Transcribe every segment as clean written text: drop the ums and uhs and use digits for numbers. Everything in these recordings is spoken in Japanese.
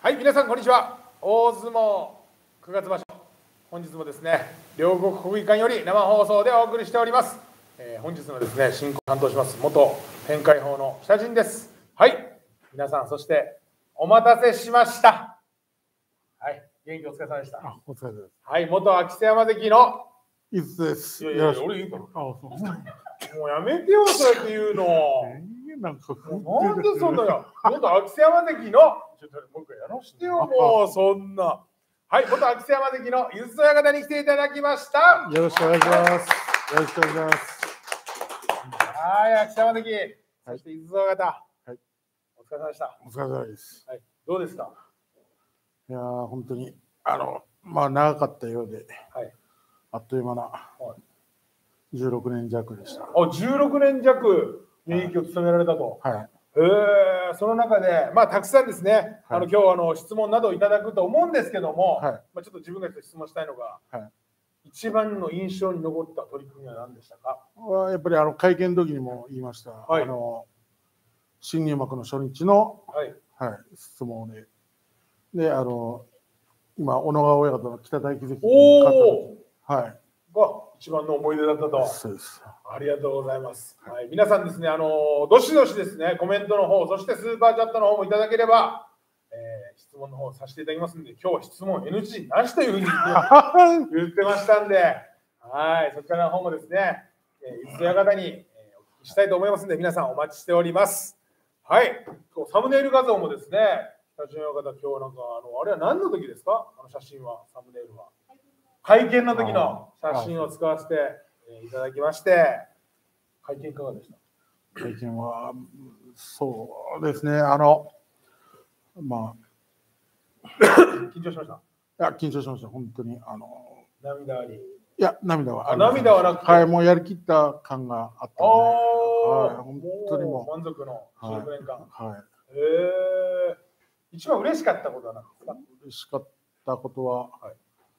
はい、皆さんこんにちは。大相撲9月場所、本日もですね、両国国技館より生放送でお送りしております。本日のですね、進行を担当します元天海鵬の北陣です。はい、皆さんそしてお待たせしました。はい、元気お疲れ様でした。 お疲れ様です。 はい、元秋瀬山関のいつです。 いやいやいや、俺いいから。 そう。 もうやめてよ、そうやって言うの。 なんかなんでそんなよ。元秋瀬山関の、ちょっともう一回やらしてよ、もうそんな。はい、元秋瀬山関のゆずと親方に来ていただきました。 よろしくお願いします。よろしくお願いします。 はい、秋瀬山関、そしてゆずと親方。 はい。 お疲れ様でした。 お疲れ様です。 はい、どうですか。 いやー、本当にまあ長かったようで、 はい、 あっという間な16年弱でした。 あ、16年弱現役を務められたと。 はい。 その中で、まあ、たくさんですね、今日質問などいただくと思うんですけども、 はい、 まあ、ちょっと自分が質問したいのが、 はい、 一番の印象に残った取り組みは何でしたか。 やっぱり会見の時にも言いました、 はい、 新入幕の初日の、 はいはい、質問で、今、小野川親方の北大関関に勝った時、はい、 が一番の思い出だったと。 そうです。 ありがとうございます。はい、皆さんですね、どしどしですね、コメントの方、そしてスーパーチャットの方もいただければ、質問の方させていただきますので、今日は質問 NG なしというふうに言ってましたんで、はい、そちらの方もですね、ゆず親方にお聞きしたいと思いますので、皆さんお待ちしております。はい、サムネイル画像もですね、北陣親方、今日なんかあれは何の時ですか、写真は、サムネイルは。会見の時の写真を使わせていただきまして、会見いかがでした。 会見はそうですね、まあ緊張しました。 いや緊張しました、本当に涙あり。 いや涙は涙はなくて、 はい、もうやりきった感があったので、はい、本当にもう満足の16年間。 はい。 一番嬉しかったことは何ですか。 嬉しかったことは、 はい、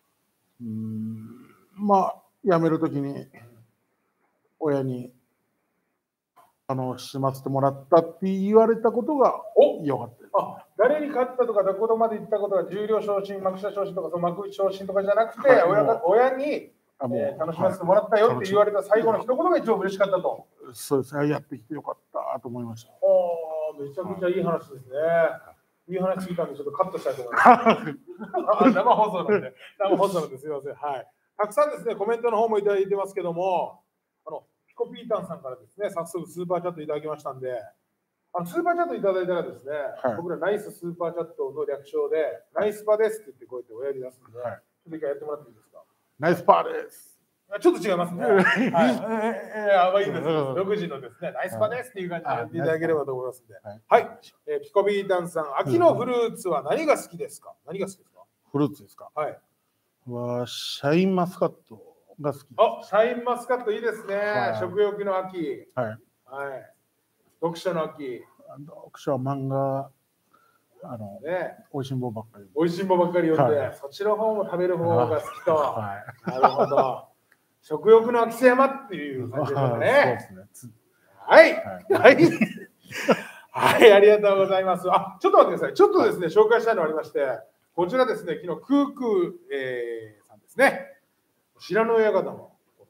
まあ辞めるときに親にしまってもらったって言われたことが良かったです。 誰に勝ったとかどこまで行ったことが重量昇進、幕下昇進とかその幕内昇進とかじゃなくて、親に楽しませてもらったよって言われた最後の一言が一番嬉しかったと。 そうですね、やってきてよかったと思いました。 めちゃくちゃいい話ですね。いい話聞いたんでちょっとカットしたいと思います。生放送なんで、すみません。はい。たくさんですね、コメントの方もいただいてますけども、ピコピータンさんからですね、早速スーパーチャットいただきましたんで、スーパーチャットいただいたらですね、僕らナイススーパーチャットの略称で、ナイスパですって言ってこうやって親に出すんで、ちょっと一回やってもらっていいですか。 ナイスパーです。 ちょっと違いますね。はい。いいです。6時のですね、ナイスパですっていう感じでやっていただければと思いますんで。はい。ピコピータンさん、秋のフルーツは何が好きですか。何が好きですか。 フルーツですか。 はい。 シャインマスカットが好きです。 シャインマスカットいいですね。食欲の秋。 はい。 はい。読書の秋。 読書は漫画。おいしんぼばっかり。 おいしんぼばっかり読んで、そっちの方も食べる方が好きと。なるほど。食欲の秋瀬山っていう感じですね。はい。はい。はい、ありがとうございます。ちょっと待ってください。ちょっとですね、紹介したいのがありまして、こちらですね、昨日クークーさんですね。白野親方の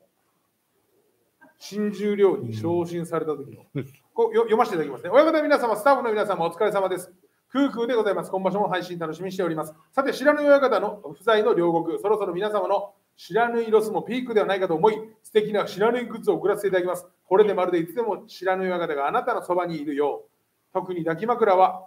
新十両に昇進された時の、読ませていただきますね。親方の皆様、スタッフの皆様、お疲れ様です。クークーでございます。今場所も配信楽しみにしております。さて、白野親方の不在の両国、そろそろ皆様の不知火ロスもピークではないかと思い、素敵な不知火グッズを送らせていただきます。これでまるでいつでも不知火親方があなたのそばにいるよう。特に抱き枕は、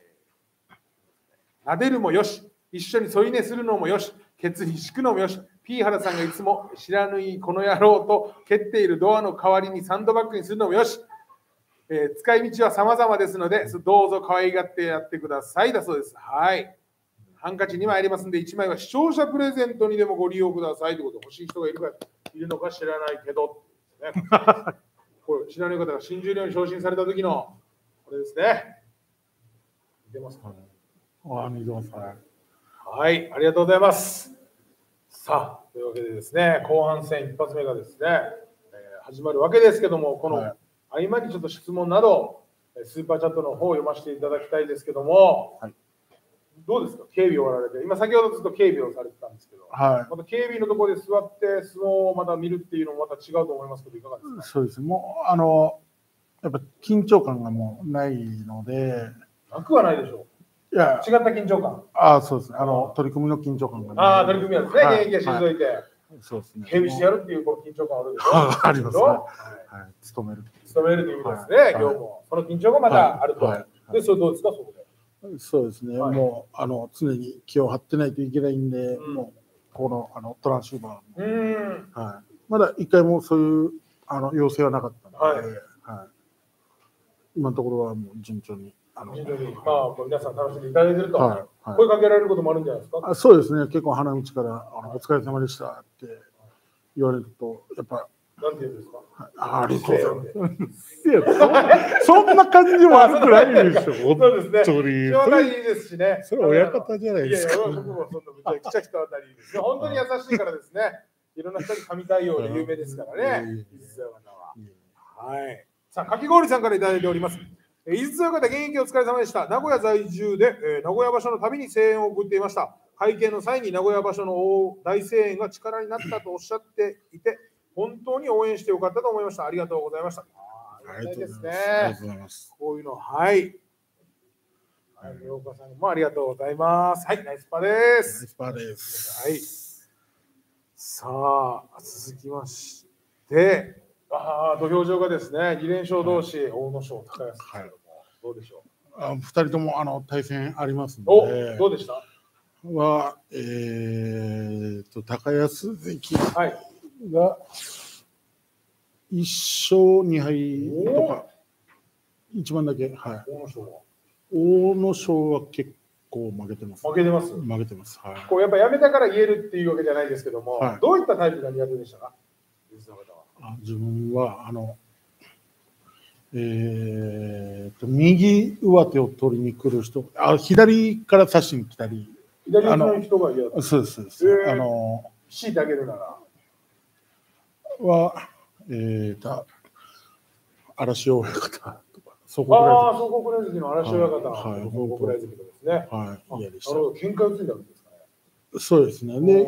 撫でるもよし、一緒に添い寝するのもよし、ケツに敷くのもよし、P 原さんがいつも知らぬいこの野郎と蹴っているドアの代わりにサンドバッグにするのもよし、使い道は様々ですので、どうぞ可愛がってやってくださいだそうです。はい。ハンカチ2枚ありますので、1枚は視聴者プレゼントにでもご利用くださいということで、欲しい人がいるのか知らないけど、ね、これ知らない方が新十両に昇進された時のこれですね。出ますかね。 見てます。 はい、ありがとうございます。さあ、というわけでですね、後半戦一発目がですね、始まるわけですけども、この合間にちょっと質問など、スーパーチャットの方を読ませていただきたいですけども、 どうですか、警備をやられて、今、先ほどずっと警備をされてたんですけど、 はい。 また警備のところで座って相撲をまた見るっていうのもまた違うと思いますけど、いかがですか。 そうです。もうやっぱ緊張感がもうないので、 なくはないでしょいや、 う。違った緊張感。 そうですね。取り組みの緊張感がああ、取り組みはですね、 はい現役が退いて、 そうですね。 警備してやるっていうこの緊張感あるでしょ。 あります。 ははい。務める。 勤めるという意味ですね、 はい今日も。その緊張がまたあると。 はいはいで、それどうですか、そこで。 そうですね。 はいもう常に気を張ってないといけないんで、 うんもうこのトランシーバーも、 うん。 はい。まだ一回もそういう要請はなかったので、 はいはい。今のところはもう順調に非常に、まあ、皆さん楽しんでいただいてると、 はいはい声かけられることもあるんじゃないですか。 そうですね。結構花道からお疲れ様でしたって言われるとやっぱなんて言うんですか。 ありがとうございます。いやそんな感じも悪くないでしょ。 そうですね。 本当に人当たりいいですしね。 それ親方じゃないですか。 いやいや、僕もそんなむちゃくちゃ人当たりいいですよ。本当に優しいからですね。いろんな人に神対応で有名ですからね。井筒親方は。はい。さあ、かき氷さんからいただいております。井筒親方、現役お疲れ様でした。名古屋在住で、名古屋場所のたびに声援を送っていました。会見の際に名古屋場所の大声援が力になったとおっしゃっていて、本当に応援してよかったと思いました。ありがとうございました。ありがとうございます。こういうの、はい。陽子さんもありがとうございます。はい、ナイスパーです。 ナイスパーです。 はい。さあ、続きまして、土俵上がですね、2連勝同士、阿武咲、高安ですけども、どうでしょう。 2人とも対戦ありますので、 どうでした？ 高安関が1勝2敗とか、一番だけ、はい。阿武咲は結構負けてます。 負けてます。 負けてます。はい。 こうやっぱやめたから言えるっていうわけじゃないですけども、 はい、 どういったタイプが苦手でしたか？ 自分は右上手を取りに来る人、左から差しに来たり、 左の人が嫌だ。 そうです。 強いてあげるならは嵐親方とか、 総国大関の嵐親方、 はい、 総国大関ですね。 はい、嫌でした。 喧嘩をついたわけですかね。 そうですね。で、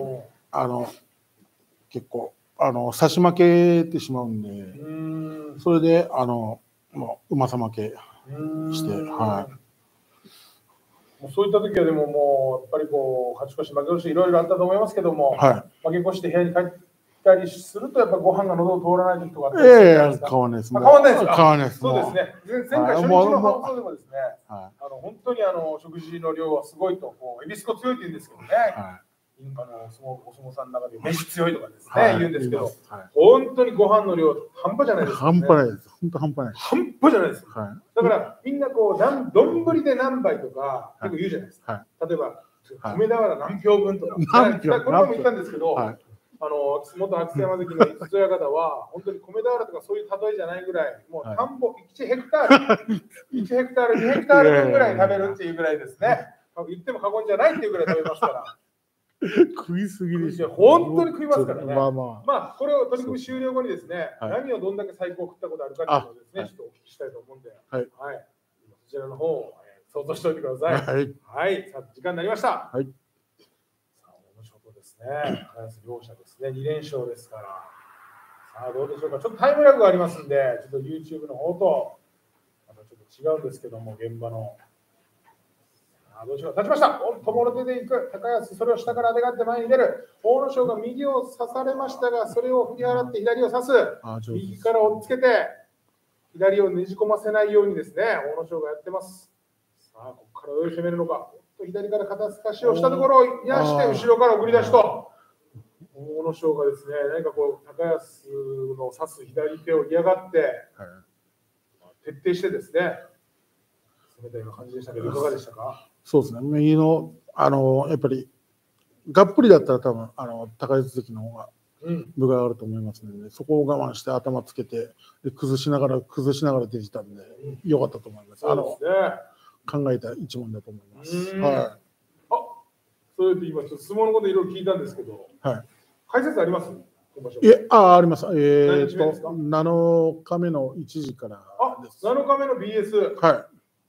結構差し負けてしまうんで、それでもううまさ負けして、はい。 そういった時はでももうやっぱりこう勝ち越し負け越しいろいろあったと思いますけども、 はい、 負け越して部屋に帰ったりするとやっぱご飯が喉を通らない時とかあったりするんですか？変わらないです。 変わらないですか？ 変わらないです。 そうですね。前回初日の放送でもですね、本当に食事の量はすごいと、エビスコ強いって言うんですけどね。お相撲さんの中で飯強いとかですね、言うんですけど、本当にご飯の量半端じゃないです。 半端ないです。本当半端ない。 半端じゃないです。だからみんな丼で何杯とか結構言うじゃないですか。例えば米俵何俵分とか、この前も言ったんですけど、元秋山関の井筒親方は本当に米俵とかそういう例えじゃないぐらい、もう田んぼ1ヘクタール、2ヘクタール分ぐらい食べるっていうぐらいですね。言っても過言じゃないっていうぐらい食べますから。 食いすぎでしょ。 本当に食いますからね。 まあこれを取り組み終了後にですね、何をどんだけ最高食ったことあるかっていうのをですね、ちょっとお聞きしたいと思うんで、そちらの方を想像しておいてください。はい、さあ時間になりました。さあ、面白いですね。両者ですね、2連勝ですから。さあどうでしょうか。ちょっとタイムラグがありますんで、ちょっと YouTube の方とまたちょっと違うんですけども、現場の。どうしよう、立ちました。ともろ手でいく高安、それを下からあてがって前に出る。阿武咲が右を刺されましたが、それを振り払って左を刺す。右から追っつけて、左をねじ込ませないようにですね、阿武咲がやってます。さあ、ここからどう攻めるのか。左から肩透かしをしたところをいなして、後ろから送り出しと。阿武咲がですね、何か高安の刺す左手を嫌がって、徹底してですね、攻めたような感じでしたけど、いかがでしたか？ そうですね、右のやっぱりがっぷりだったら多分高安関の方が分があると思いますので、そこを我慢して頭つけてで崩しながら出てたんで、良かったと思います。考えた一問だと思います。はい。 それで今ちょっと相撲のこといろいろ聞いたんですけど、解説あります？ あります。7日目の1時からです。7日目の BS。 はい。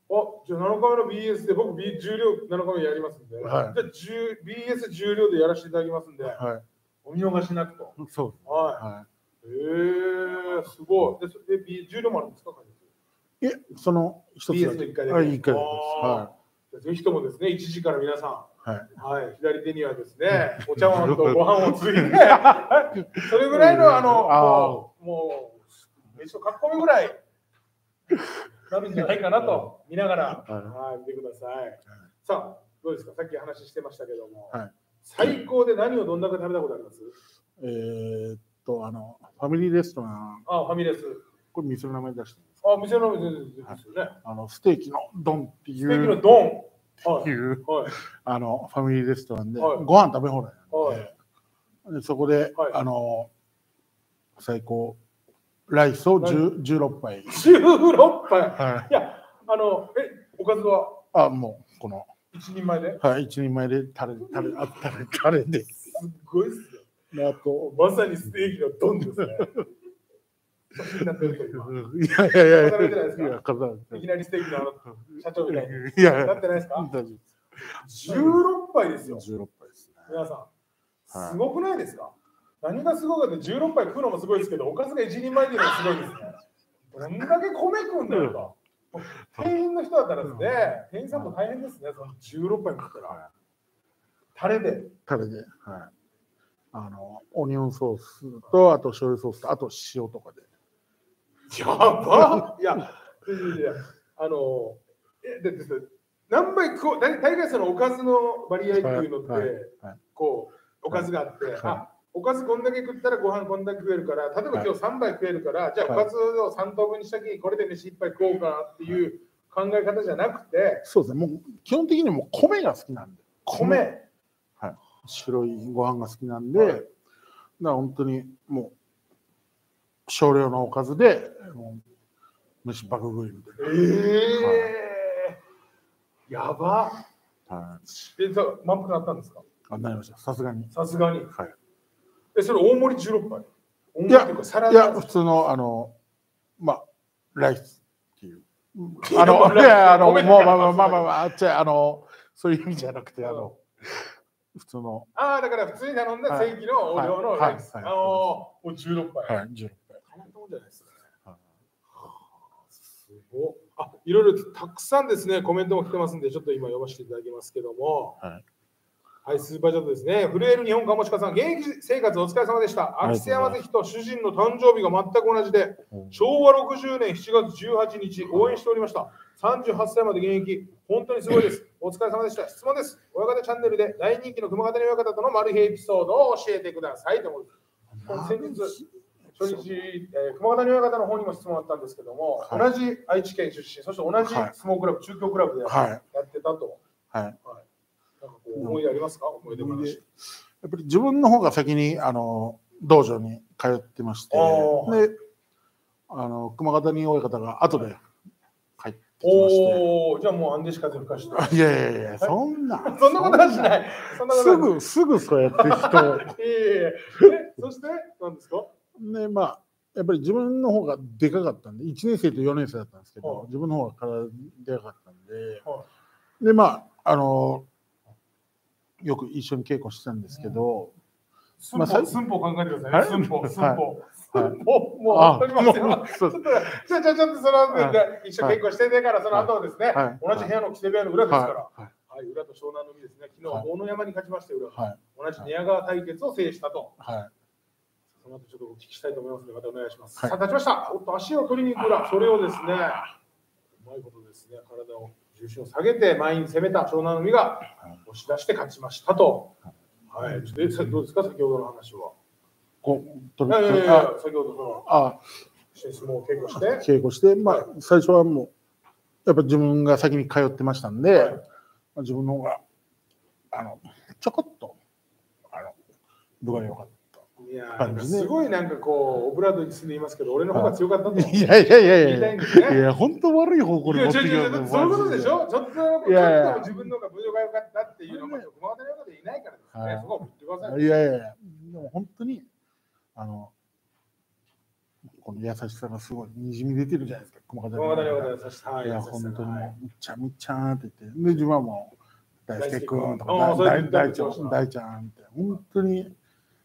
じゃあ7日目の BS で僕、重量7日目やりますんで、 はい、 じゃあ BS 重量でやらせていただきますんで、 はい、 お見逃しなくと。 そうです。 はい。すごい。で、重量もあるんですか？ いえ、その一つだけ。 BS の1回だけ。 1回です。はぜひともですね、1時から皆さん、 はい、 左手にはですね、お茶碗とご飯をついて、それぐらいのもう、一応かっこみぐらいなるんじゃないかなと見ながら、見てください。さあ、どうですか？さっき話してましたけども、最高で何をどんだけ食べたことあります？ ファミリーレストラン。 ファミレス。 これ店の名前出してます。 店の名前ですよね。 ステーキのドンっていう。 ステーキのドンっていう、ファミリーレストランで、 ご飯食べ放題なんで、そこで、最高、ライスを16杯。 16杯？いや、おかずはもう、この。 1人前で？ はい、1人前でタレで。 すごいっすね。あと、まさにステーキのドンですね。いや、いきなりステーキの社長みたいに。なってないですか？16杯ですよ。 16杯ですね。 皆さん、すごくないですか？何がすごいかって16杯食うのもすごいですけど、おかずが1人前でいうのもすごいですね。どんだけ米食うんだよと。店員の人だったらですね、店員さんも大変ですね、その16杯食ったら。タレで。 オニオンソースと、あと醤油ソースと、あと塩とかで。 やばっ！いや、何杯食おう、大概そのおかずの割合っていうのって、こう、おかずがあって、おかずこんだけ食ったらご飯こんだけ食えるから、例えば今日3杯食えるから、じゃあおかずを3等分にしたきにこれで飯1杯食おうかなっていう考え方じゃなくて、 そうですね、もう基本的にもう米が好きなんで。 米？ 白いご飯が好きなんで、だから本当にもう、少量のおかずで、飯爆食いみたいな。やば。満腹なったんですか？ なりました、さすがに。 さすがに。それ大盛り16杯？ いや、普通の、ライスっていう。そういう意味じゃなくて、普通の。 だから普通に頼んだ正規のお量のライス。もう16杯。 はい、16杯。 たまったもんじゃないですね。すごい。いろいろたくさんですね、コメントも来てますんで、ちょっと今読ませていただきますけども。スーパーチャットですね。震える日本カモシカさん、現役生活お疲れ様でした。秋瀬山関と主人の誕生日が全く同じで、昭和60年7月18日、応援しておりました。38歳まで現役、本当にすごいです。お疲れ様でした。質問です。親方チャンネルで大人気の熊形の親方とのマル秘エピソードを教えてください。先日、初日、熊形の親方の方にも質問あったんですけども、同じ愛知県出身、そして同じ相撲クラブ、中京クラブでやってたと。思い出ありますか？思い出話。 やっぱり自分の方が先に道場に通ってまして、で熊形に親方が後で帰ってきまして、 じゃあもうアンデシ風吹かして。 いやそんなそんなことはしない。 すぐそうやって人。 そして何ですか？ やっぱり自分の方がでかかったんで、1年生と4年生だったんですけど、自分の方が体でかかったんで、でよく一緒に稽古してたんですけど、 寸法考えてください。寸法。もう本当にますよ。ちょっとその一緒に稽古してからその後はですね、同じ部屋の木瀬部屋の裏ですから、裏と湘南の海ですね。昨日大野山に勝ちまして裏、同じ寝屋川対決を制したと。その後ちょっとお聞きしたいと思いますのでまたお願いします。さあ立ちました。足を取りに行く裏、それをですね、うまいことですね、体を重心を下げて前に攻めた湘南の海が押し出して勝ちましたと。どうですか、先ほどの話は。先ほど相撲を稽古して、 最初はもうやっぱ自分が先に通ってましたんで、自分の方がちょこっと分が良かった。 いやすごいなんかこうオブラートに包んでいますけど、俺の方が強かったと。 いや本当悪い方向に持ってきようと。 そういうことでしょ。ちょっと自分の方が分量が良かったっていうのが熊本の中でいないからですね。そこを言ってください。 でも本当にこの優しさがすごいにじみ出てるじゃないですか。 駒形の優しさ。 いや本当にもうみっちゃんみっちゃんって言って、で自分はもう大輔君とか大ちゃんって本当に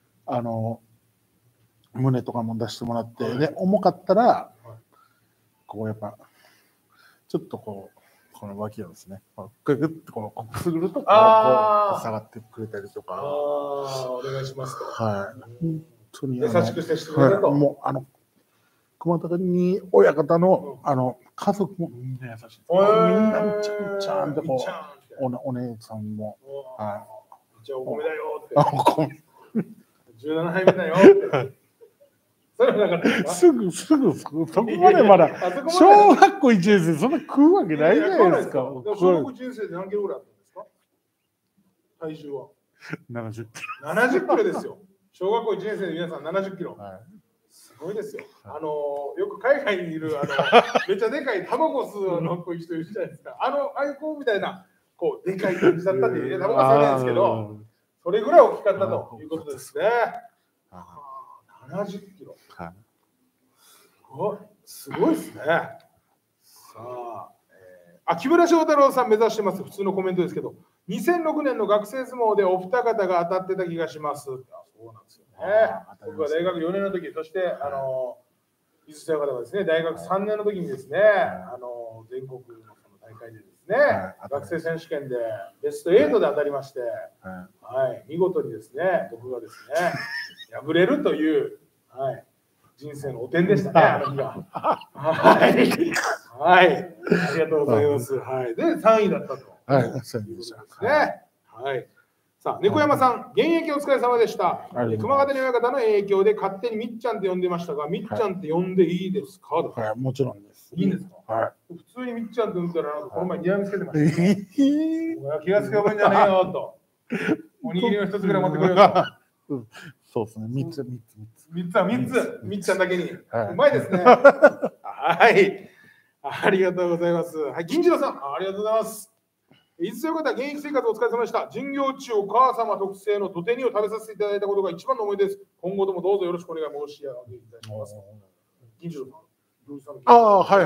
胸とかも出してもらって、で重かったらこうやっぱちょっとこの脇をですね、グッとこうくすぐるとこう下がってくれたりとか、 お願いしますと。 はい。本当に優しく接してくれると。 もう熊高に親方の家族もみんな優しいです。みんなみっちゃんみっちゃんってこうお姉さんも、 はい。じゃあお米だよって。 お米。 17杯目だよって。それはなかったですか？ すぐそこまでまだ小学校1年生そんな食うわけないじゃないですか。 小学校1年生で何キロぐらいあったんですか？体重は 70キロ。70キロですよ。小学校1年生で皆さん70キロ。すごいですよ。よく海外にいるめっちゃでかいタバコ吸うの子いる人いるじゃないですか。ああいう子みたいなこうでかい感じだったっていうね、タバコ吸えないんですけど、それぐらい大きかったということですね。70キロ。すごいですね。さあ、木村翔太郎さん目指してます。普通のコメントですけど、2006年の学生相撲でお二方が当たってた気がします。そうなんですよね。僕は大学4年の時、そして伊豆親方がですね、大学3年の時にですね、全国の大会でですね、学生選手権でベスト8で当たりまして、見事にですね、僕がですね、敗れるという、人生の汚点でしたね、あの日が。はい、ありがとうございます。で、3位だったと。 はい、3位でした。 はい。さあ、猫山さん、現役お疲れ様でした。熊形の親方の影響で勝手にみっちゃんって呼んでましたが、みっちゃんって呼んでいいですか？ はい、もちろんです。 いいんですか？はい。普通にみっちゃんって呼んだら、この前にらみつけてました。気がつけばいいんじゃねえよと。おにぎりの一つぐらい持ってくれよと。 そうですね、3つ。 みっちゃんだけに。うまいですね。はい。ありがとうございます。はい、銀次郎さん、ありがとうございます。伊豆親方、現役生活お疲れ様でした。巡業中、お母様特製の土手煮を食べさせていただいたことが一番の思い出です。今後ともどうぞよろしくお願い申し上げいたします。銀次郎さん、 はい。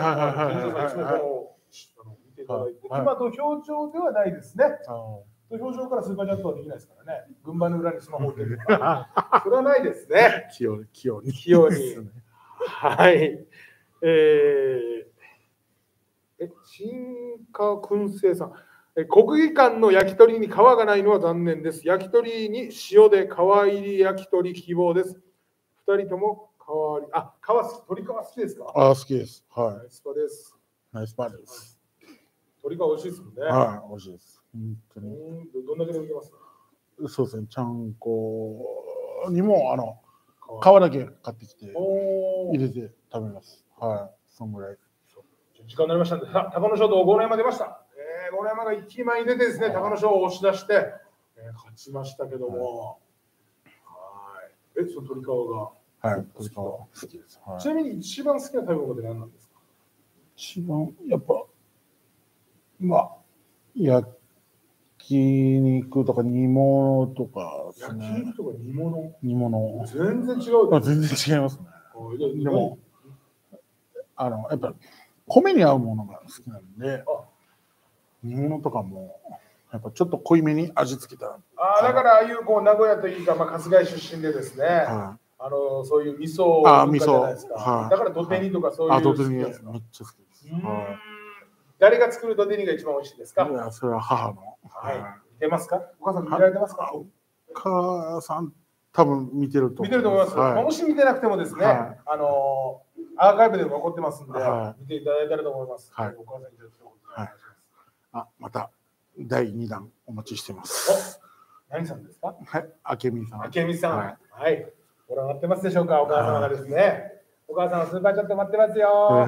見ていただいて、今、土俵上ではないですね。土俵上からスーパーチャットはできないですからね。軍配の裏にスマホを置いてるから。それはないですね。 器用に。 はい。新華燻製さん。国技館の焼き鳥に皮がないのは残念です。焼き鳥に塩で皮入り焼き鳥希望です。2人とも皮入り、鶏皮好きですか？ 好きです。はい。 ナイスパです。 ナイスパです。 鶏皮美味しいですもんね。 はい、美味しいです。本当に。 どんだけでもいけますか？ そうですね。ちゃんこにも皮だけ買ってきて入れて食べます。はい。そんぐらい。 時間になりましたので、隆の勝と豪ノ山出ました。豪ノ山が一気に前に出てですね、隆の勝を押し出して、勝ちましたけども、その鶏皮が。 はい、鶏皮好きです。 ちなみに一番好きな食べ物って何なんですか？ 一番、やっぱ、焼き肉とか煮物とかですね。 焼き肉とか煮物？ 煮物。 全然違う。 全然違いますね。でも、やっぱ、米に合うものが好きなんで、煮物とかも、やっぱちょっと濃いめに味付けた。 だからああいう名古屋というか、春日井出身でですね、そういう味噌文化じゃないですか。だから土手煮とかそういう。 土手煮めっちゃ好きです。 誰が作る土手煮が一番美味しいですか？ それは母の。 見てますか？お母さん見られてますか？ お母さん、多分見てると思います。 見てると思います。もし見てなくてもですね、アーカイブでも残ってますんで、見ていただいたらと思います。お母さんにお願いします。また第2弾お待ちしてます。 何さんですか？ はい、明美さん。 明美さん。はい。ご覧になってますでしょうか？お母様がですね。お母さんはスーパーチャット待ってますよ。はい。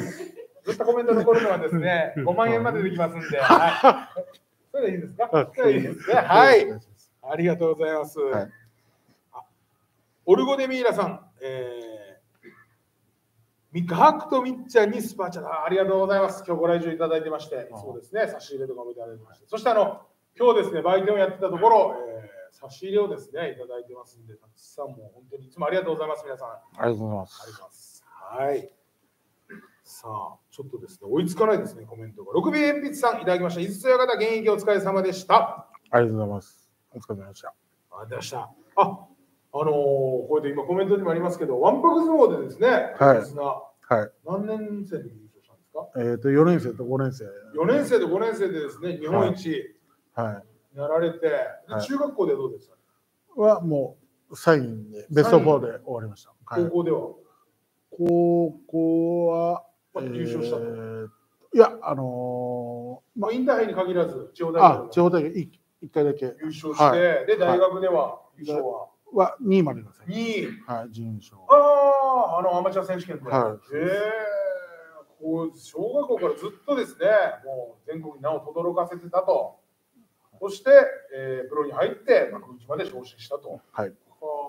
ずっとコメント残るのはですね、5万円までできますんで。はい。それでいいですか？それでいいですね。はい。ありがとうございます。オルゴデミーラさん。ガクとみっちゃんにスパチャありがとうございます。今日ご来場いただいてまして、そうですね、差し入れとかもいただいてまして、そして今日ですね、売店をやってたところ、差し入れをですね、いただいてますんで、たくさんもう本当にいつもありがとうございます、皆さん。 ありがとうございます。 はい。さあ、ちょっとですね、追いつかないですね、コメントが。6B 鉛筆さん、いただきました。井筒親方、現役お疲れ様でした。 ありがとうございます。お疲れ様でした。 ありがとうございました。これで今コメントにもありますけど、わんぱく相撲でですね、 はい。 何年生で優勝したんですか ？4年生と5年生。 4年生と5年生でですね、日本一やられて、中学校でどうですか？ はもう3位でベスト4で終わりました。 高校では？ 高校は優勝したと。 いや、 インターハイに限らず、 地方大会1回だけ優勝して、で、大学では優勝は2位までです。 2位。 はい、準優勝。 アマチュア選手権で。小学校からずっとですね、もう全国に名を轟かせてたと。そして、プロに入って、幕内まで昇進したと。 はい。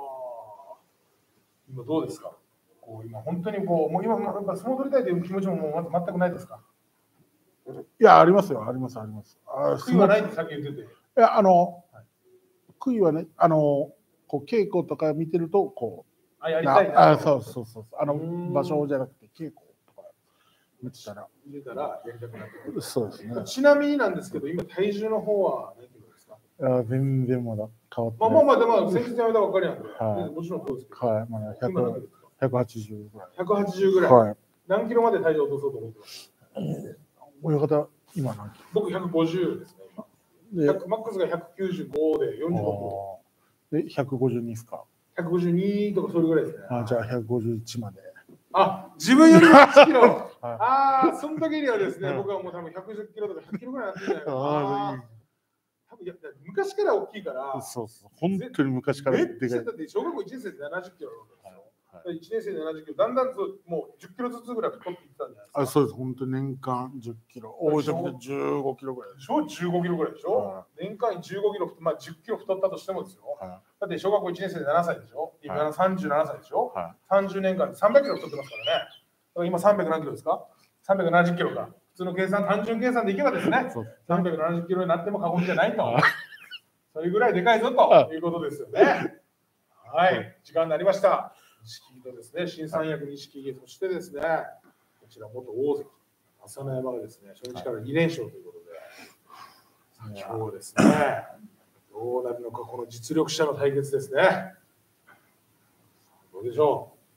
今どうですか？今本当にもう今相撲取りたいという気持ちももう全くないですか？ いや、ありますよ、あります。 悔いはないってさっき言ってて。 いや、悔いはね、稽古とか見てると、 やりたいな。 そう。場所じゃなくて、稽古とか見てたらやりたくなる。 そうですね。 ちなみになんですけど、今、体重の方は何キロですか？ 全然まだ変わってない。 でも先日やめたばっかりなんで、もちろんそうですけど。 はい、まだ180ぐらい。 180ぐらい。 はい。 何キロまで体重落とそうと思ってます？ 親方、今何キロ？ 僕150ですね、今。マックスが195で45キロ。 で、152ですか ？152とかそれぐらいですね。 じゃあ151まで。 自分よりも1キロ。その時にはですね、僕はもう多分110キロとか100キロぐらいになってるんじゃないかな。昔から大きいから。 そう。本当に昔から。 だって小学校1年生で70キロなんですよ。1年生で70キロ、だんだんもう10キロずつぐらい太っていったんじゃないですか。 そうです、本当に年間10キロ。多い時で15キロぐらいでしょ。 15キロぐらいでしょ。年間15キロ、10キロ太ったとしてもですよ。だって小学校1年生で7歳でしょ。今37歳でしょ。30年間で300キロ太ってますからね。今300何キロですか？370キロか。普通の計算、単純計算でいけばですね、370キロになっても過言じゃないと。それぐらいでかいぞということですよね。はい、時間になりました。錦木とですね、新三役錦木、そしてですね、こちら元大関、朝乃山がですね、初日から2連勝ということで、今日ですね、どうなるのか、この実力者の対決ですね。どうでしょう。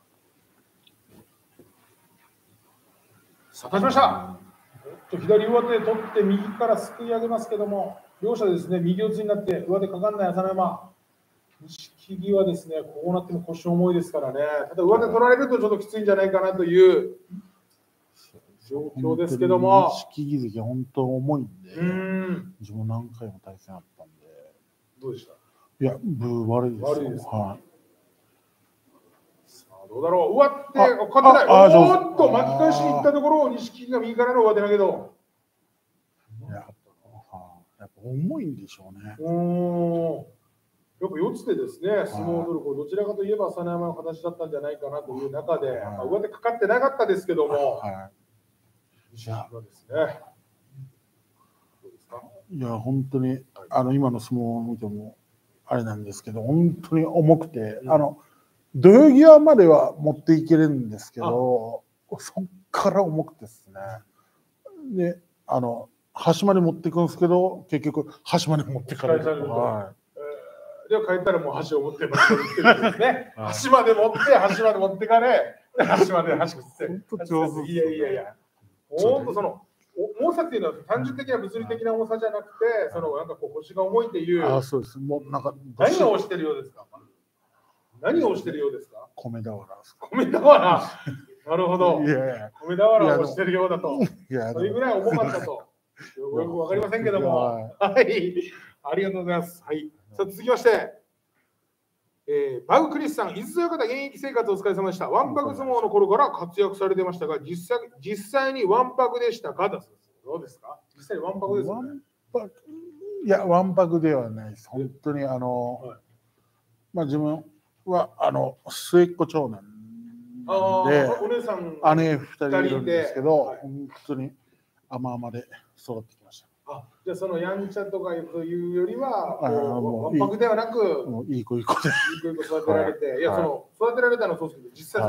さあ、立ちました。左上手取って右からすくい上げますけども、両者ですね、右四つになって上手かかんない朝乃山。錦木はですね、こうなっても腰重いですからね、ただ上手取られるとちょっときついんじゃないかなという状況ですけども、 錦木関、本当重いんで、自分何回も対戦あったんで、 どうでした？ いや、悪いです。 悪いです。 はい。 さあ、どうだろう、上手、勝ってない、おっと、巻き返しに行ったところを錦木が右からの上手投げと。 やっぱ重いんでしょうね。 よく四つでですね、相撲を取る、どちらかといえば朝乃山の形だったんじゃないかなという中で、上手かかってなかったですけども、錦木はですね、どうですか？ いや、本当に、今の相撲を見ても、あれなんですけど、本当に重くて、土俵際までは持っていけるんですけど、そっから重くてですね。で、端まで持っていくんですけど、結局、端まで持っていかれる。 では帰ったらもう箸を持ってますですね。端まで持ってかれ、端まで箸食って。いや。本当その重さっていうのは単純的な物理的な重さじゃなくて、なんか腰が重いっていう。 そうです。もうなんか何を押してるようですか？何を押してるようですか？ 米俵。 米俵。なるほど。米俵を押してるようだと。それぐらい重かったと。よくわかりませんけども。はい。ありがとうございます。はい。さあ続きまして、バグクリスさん、伊豆親方現役生活お疲れ様でした。わんぱく相撲の頃から活躍されてましたが、実際にわんぱくでしたか？どうですか？実際にわんぱくですか？ いや、わんぱくではないです。本当に自分は末っ子長男で、 お姉さん姉2人いるんですけど、本当に甘々で育ってきました。 じゃあそのやんちゃとかいうよりはわんぱくではなく、 いい子で育てられて、いや育てられたのはそうですけど、実際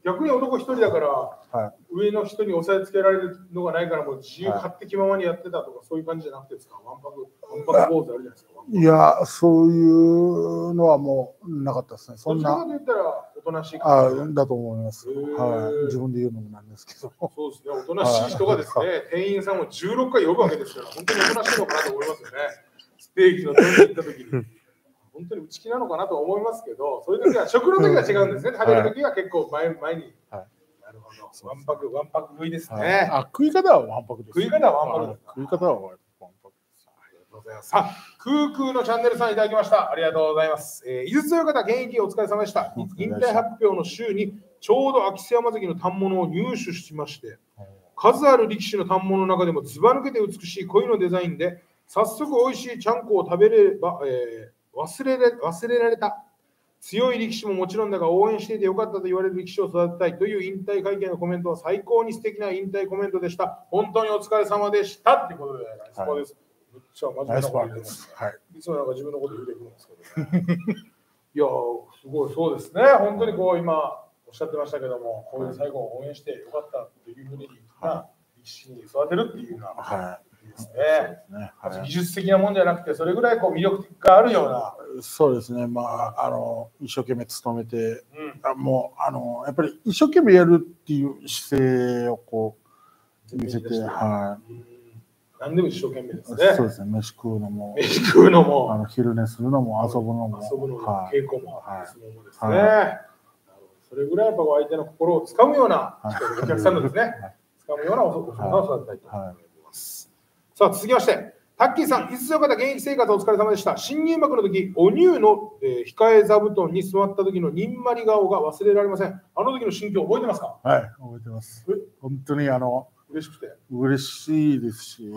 逆に男一人だから、 はい、 上の人に押さえつけられるのがないから、もう自由勝手気ままにやってたとか、そういう感じじゃなくてですか、わんぱく坊主あるじゃないですか。 いや、そういうのはもうなかったですね。そんな。 どちらかと言ったら、おとなしいだと思います。はい。自分で言うのもなんですけど。 そうですね、おとなしい人がですね、店員さんを16回呼ぶわけですから、本当におとなしいのかなと思いますよね。ステーキの取りに行った時に。本当に内気なのかなと思いますけど、そういう時は食の時は違うんですね。食べる時は結構前に。なるほど。わんぱく食いですね。 食い方はわんぱくです。 食い方はわんぱくです。 食い方はわんぱくです。 ありがとうございます。さあ、空空のチャンネルさんいただきました。ありがとうございます。井筒親方、現役お疲れ様でした。引退発表の週にちょうど秋瀬山関の反物を入手しまして、数ある力士の反物の中でもずば抜けて美しい鯉のデザインで、早速美味しいちゃんこを食べれば、忘れられた。強い力士ももちろんだが応援していてよかったと言われる力士を育てたいという引退会見のコメントは最高に素敵な引退コメントでした。本当にお疲れ様でしたということで、ナイスパーです。めっちゃ真面目なこと言ってます。いつもなんか自分のこと言うてくるんですけど、ね、いやすごいそうですね。本当にこう今おっしゃってましたけども、こういう最後を応援してよかったというふうに力士に育てるっていうような。ですね。技術的なもんじゃなくて、それぐらいこう魅力があるような。 そうですね。一生懸命努めて、もうやっぱり一生懸命やるっていう姿勢をこう見せて、 何でも一生懸命ですね。 そうですね。飯食うのも、昼寝するのも、遊ぶのも、 稽古も、相撲もですね。それぐらいやっぱ相手の心をつかむようなお客さんのですね、つかむようなお相撲を育てたいと思います。さあ続きまして、タッキーさん、いつよかった現役生活お疲れ様でした。新入幕の時、お乳の、控え座布団に座った時のにんまり顔が忘れられません。あの時の心境覚えてますか？ はい、覚えてます。本当に嬉しくて。 嬉しいですし、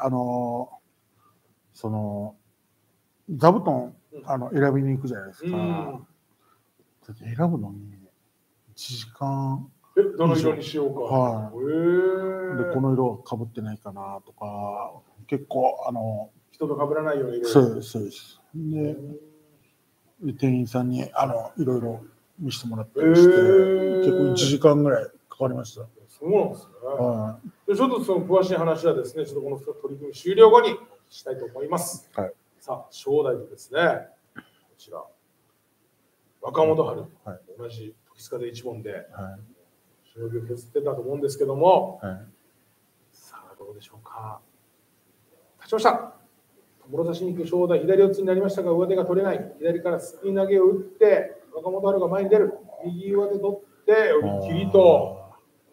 その座布団選びに行くじゃないですか。選ぶのに1時間。 どの色にしようか。 でこの色かぶってないかなとか、結構人と被らないような色。 そうですそうです。で店員さんにいろいろ見せてもらったりして、結構1時間ぐらいかかりました。 そうなんですね。でちょっとその詳しい話はですね、ちょっとこの取り組み終了後にしたいと思います。さあ正代とですね、こちら若元春、同じ時津風一門で。しのぎを削ってたと思うんですけども、さあどうでしょうか。勝ちました。もろ差しに行く正代、左四つになりましたが上手が取れない。左からすくい投げを打って若元春が前に出る。右上手取って寄り切りと、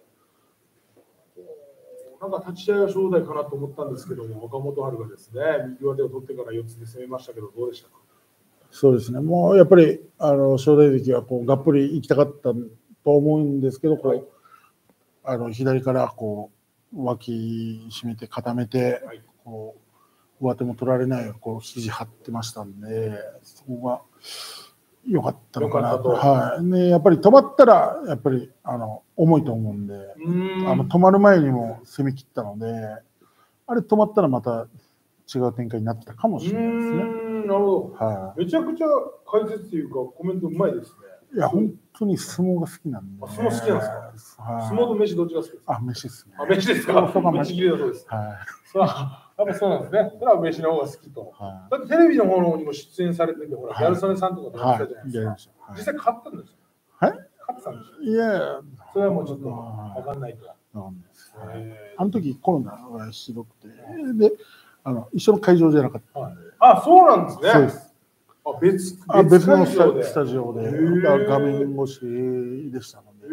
なんか立ち合いは正代かなと思ったんですけども、若元春がですね右上手を取ってから四つで攻めましたけど、どうでしたか？ そうですね。もうやっぱり正代関はこうがっぷり行きたかったと思うんですけど、左からこう脇締めて固めて、こう上手も取られないようにこう肘張ってましたんで、そこが良かったのかなと。やっぱり止まったらやっぱり重いと思うんで、止まる前にも攻め切ったので、あれ止まったらまた違う展開になってたかもしれないですね。 なるほど。めちゃくちゃ解説というかコメントうまいですね。 いや本当に相撲が好きなんで。 相撲好きなんですか？相撲と飯どっちが好きですか？ 飯ですね。 飯ですか？飯切れだそうです。やっぱそうなんですね。それは飯の方が好きと。だってテレビの方にも出演されてて、ほらギャル曽根さんとかとやってたじゃないですか。実際勝ったんですよ。勝ってたんですよ。 いや、 それはもうちょっと分かんないと。 あの時コロナがひどくて、で一緒の会場じゃなかったんで。 そうなんですね。 そうです。 別のスタジオで画面越しでしたので、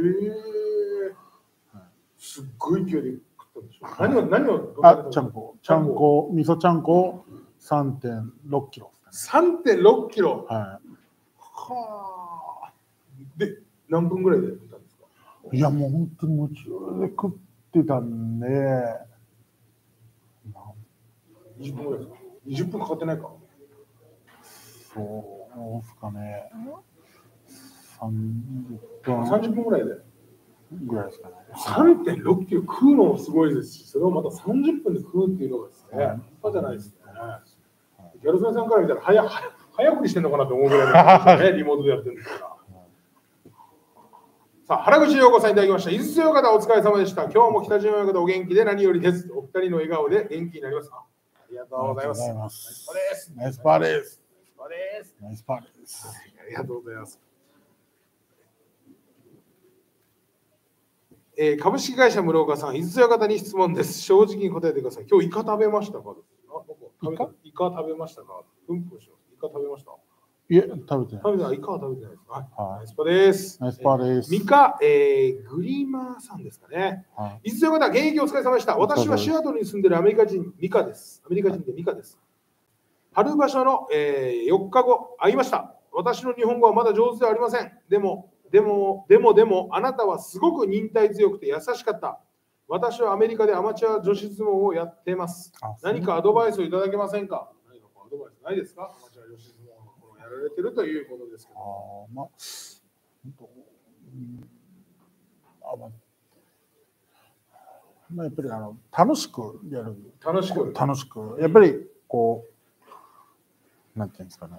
すっごい勢いで食ったんでしょう。何をちゃんこ味噌ちゃんこ 3.6 キロ。 3.6 キロ。で何分ぐらいで食ったんですか？ いやもう本当に夢中で食ってたんで、 20分ぐらいですか？20分かかってないか？ そうですかね。 30分ぐらいで。 ぐらいですかね。 3.6 キロ食うのもすごいですし、それをまた30分で食うっていうのがですね、半端じゃないですね。ギャル曽根さんから見たら早送りしてんのかなと思うぐらいのリモートでやってるんですから。 さあ、原口陽子さんいただきました。井筒親方お疲れ様でした。今日も北島親方お元気で何よりです。お二人の笑顔で元気になります。ありがとうございます。 ナイスパーです。 ナイスパーです。ありがとうございます。株式会社室岡さん、井筒親方に質問です。正直に答えてください。今日イカ食べましたか？イカ食べましたか？イカ食べました？ いえ、食べてない。イカは食べてないです。はい。ナイスパです。 ナイスパです。 ミカ、グリーマーさんですかね。井筒親方、現役お疲れ様でした。私はシアトルに住んでいるアメリカ人、ミカです。アメリカ人でミカです。春場所の、4日後、会いました。私の日本語はまだ上手ではありません。でも、あなたはすごく忍耐強くて優しかった。私はアメリカでアマチュア女子相撲をやっています。何かアドバイスをいただけませんか？何かアドバイスないですか？アマチュア女子相撲をやられているということですけど。 やっぱり楽しくやる。 楽しく。やっぱりこう、なんていうんですかね。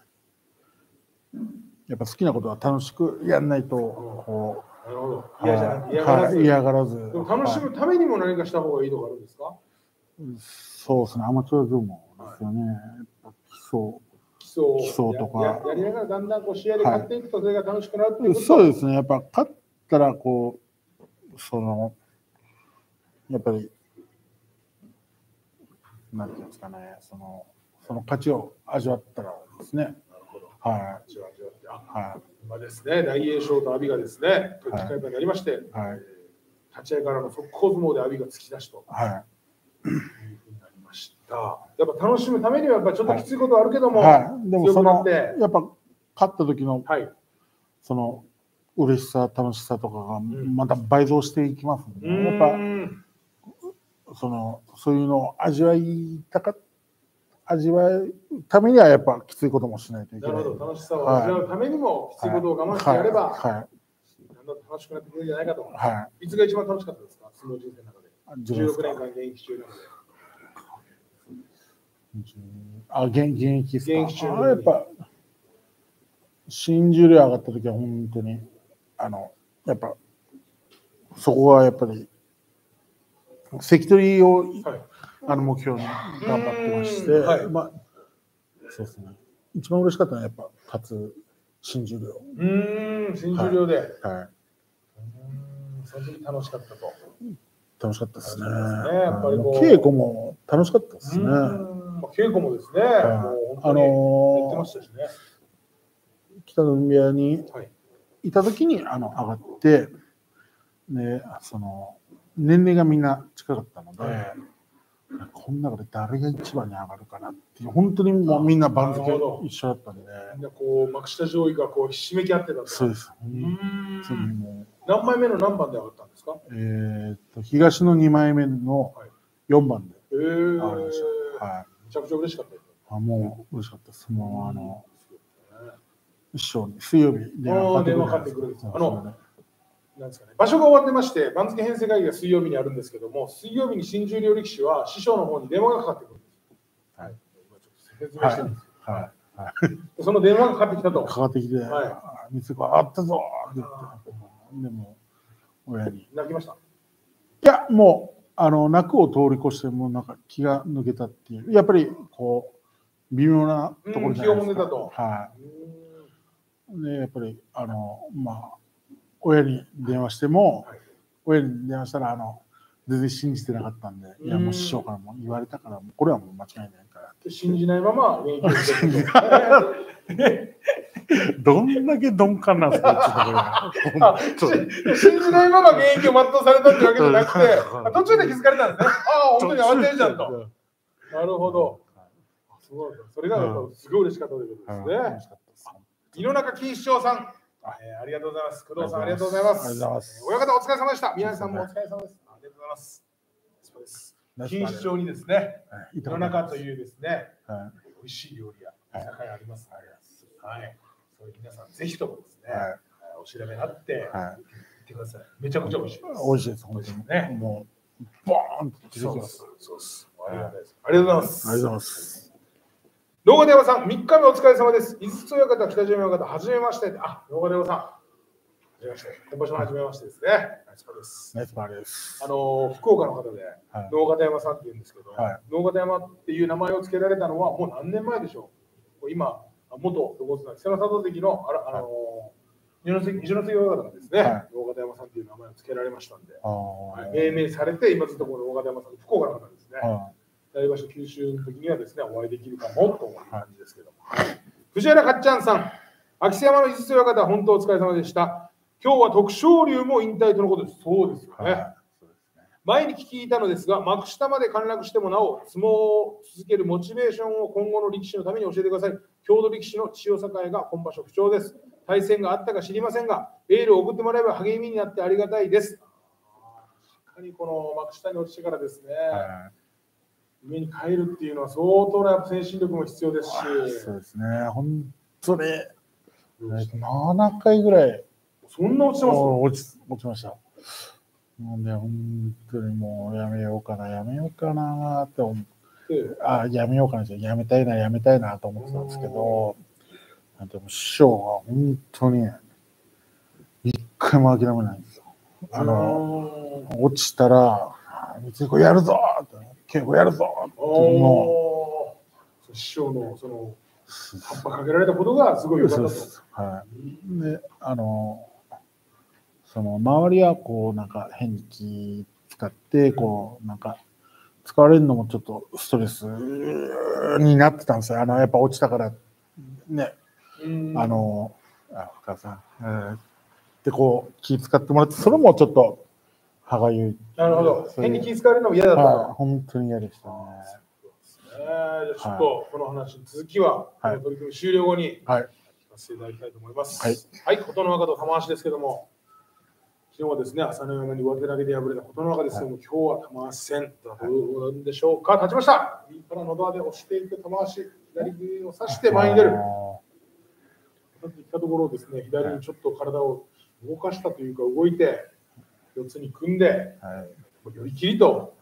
やっぱ好きなことは楽しくやらないと、こう、 なるほど。 嫌がらず。 楽しむためにも何かした方がいいとかあるんですか？ そうですね、アマチュア相撲ですよね。基礎とか。 やりながらだんだん試合で勝っていくとそれが楽しくなるっていうこと。 そうですね、やっぱ勝ったらこう、やっぱり、なんていうんですかね、その勝ちを味わったらですね。はい。 今ですね、大栄翔と阿炎がですね、近い場になりまして、立ち合いからの速攻相撲で阿炎が突き出しと。いうふうになりました。やっぱ楽しむためにはやっぱちょっときついことはあるけども、 でもやっぱ勝った時のその嬉しさ楽しさとかがまた倍増していきますので、やっぱそういうのを味わうためにはやっぱきついこともしないといけない。 なるほど、楽しさを味わうためにもきついことを我慢してやれば、だんだん楽しくなってくるんじゃないかと。いつが一番楽しかったですか？相撲人生の中で。16年間現役中なので。 現役ですか？やっぱ新十両上がった時は本当にやっぱそこはやっぱり関取を目標に頑張ってまして、そうですね。一番嬉しかったのはやっぱ初新十両。 新十両で。その時楽しかったと。 楽しかったですね。 やっぱり稽古も楽しかったですね。 稽古もですね。言ってましたしね。 北の部屋にいた時に上がって、で年齢がみんな近かったので、この中で誰が一番に上がるかなっていう、本当にもうみんな番付一緒だったんで、 みんな幕下上位がひしめき合ってたと。 そうです。 何枚目の何番で上がったんですか？ 東の2枚目の4番で上がりました。めちゃくちゃ嬉しかったです。 もう嬉しかったです。もう一生に水曜日電話かかってくるんです。 なんですかね、場所が終わってまして、番付編成会議が水曜日にあるんですけども、水曜日に新十両力士は師匠の方に電話がかかってくるんです。今ちょっと説明してるんです。その電話がかかってきたと。 かかってきて、店があったぞって言って、でも親に泣きました。 いや、もう泣くを通り越してもなんか気が抜けたっていう、やっぱり微妙なところ気をもんでたと。 でやっぱり親に電話しても、親に電話したら全然信じてなかったんで、いやもう師匠からも言われたから、これはもう間違いないからって信じないまま現役をしてる。 どんだけ鈍感なんですか？ 信じないまま現役を全うされたってわけじゃなくて、途中で気づかれたんですね。本当に慌てるじゃんと。なるほど。それがすごい嬉しかったということですね。井の中金市長さん。ありがとうございます。工藤さん、ありがとうございます。親方、お疲れ様でした。宮根さんもお疲れ様です。ありがとうございます。そうです。錦糸町にですね、井の中というですね、美味しい料理屋、居酒屋あります。はい。そういう皆さん、ぜひともですね、お調べになって行ってください。めちゃくちゃ美味しいです。 美味しいです、本当にね。もう、ボーンと出てきます。 そうです。ありがとうございます。 ありがとうございます。 動画電話さん、3日目お疲れ様です。井筒親方、北島親方、はじめまして。動画電話さん。は今場所も始めましてですね。ナイスパーです。 ナイスパーです。 福岡の方で、能形山さんって言うんですけど、能形山っていう名前を付けられたのはもう何年前でしょう。今、元横綱稀勢の里関の二ノ関親方がですね、能形山さんっていう名前を付けられましたんで、命名されて、今ずっとこの能形山さん、福岡の方ですね。来場所九州の時にはですね、お会いできるかもという感じですけども。藤原かっちゃんさん、秋瀬山の井筒親方、本当お疲れ様でした。今日は徳勝龍も引退とのことです。そうですよね。前に聞いたのですが、幕下まで陥落してもなお、相撲を続けるモチベーションを今後の力士のために教えてください。郷土力士の千代栄が今場所不調です。対戦があったか知りませんが、エールを送ってもらえば励みになってありがたいです。確かにこの幕下に落ちてからですね、上に帰るっていうのは相当な精神力も必要ですし。 そうですね、本当に7回ぐらい。 そんな落ちてます？ 落ちました。なんで本当にもうやめようかなって思って、やめようかなじゃやめたいなと思ってたんですけど、でも師匠が本当に一回も諦めないんですよ。落ちたら三つやるぞって稽古やるぞっていうのを師匠のその葉っぱかけられたことがすごい良かったと。 でその周りはこうなんか変に気使ってこうなんか使われるのもちょっとストレスになってたんですよ。やっぱ落ちたからね、深さんでこう気使ってもらって、それもちょっと歯がゆい。 なるほど。変に気使われるのも嫌だった。 本当に嫌でしたね。 じゃあちょっとこの話の続きは、この取り組み終了後に聞かせていただきたいと思います。はい、琴ノ若と玉鷲ですけども、昨日はですね、朝乃山に上手投げで敗れた琴ノ若ですけども、今日は玉鷲戦、どうなんでしょうか。立ちました。右からのドアで押していく玉鷲、左首を刺して前に出る。立ってきたところをですね、左にちょっと体を動かしたというか、動いて、四つに組んで、寄り切りと。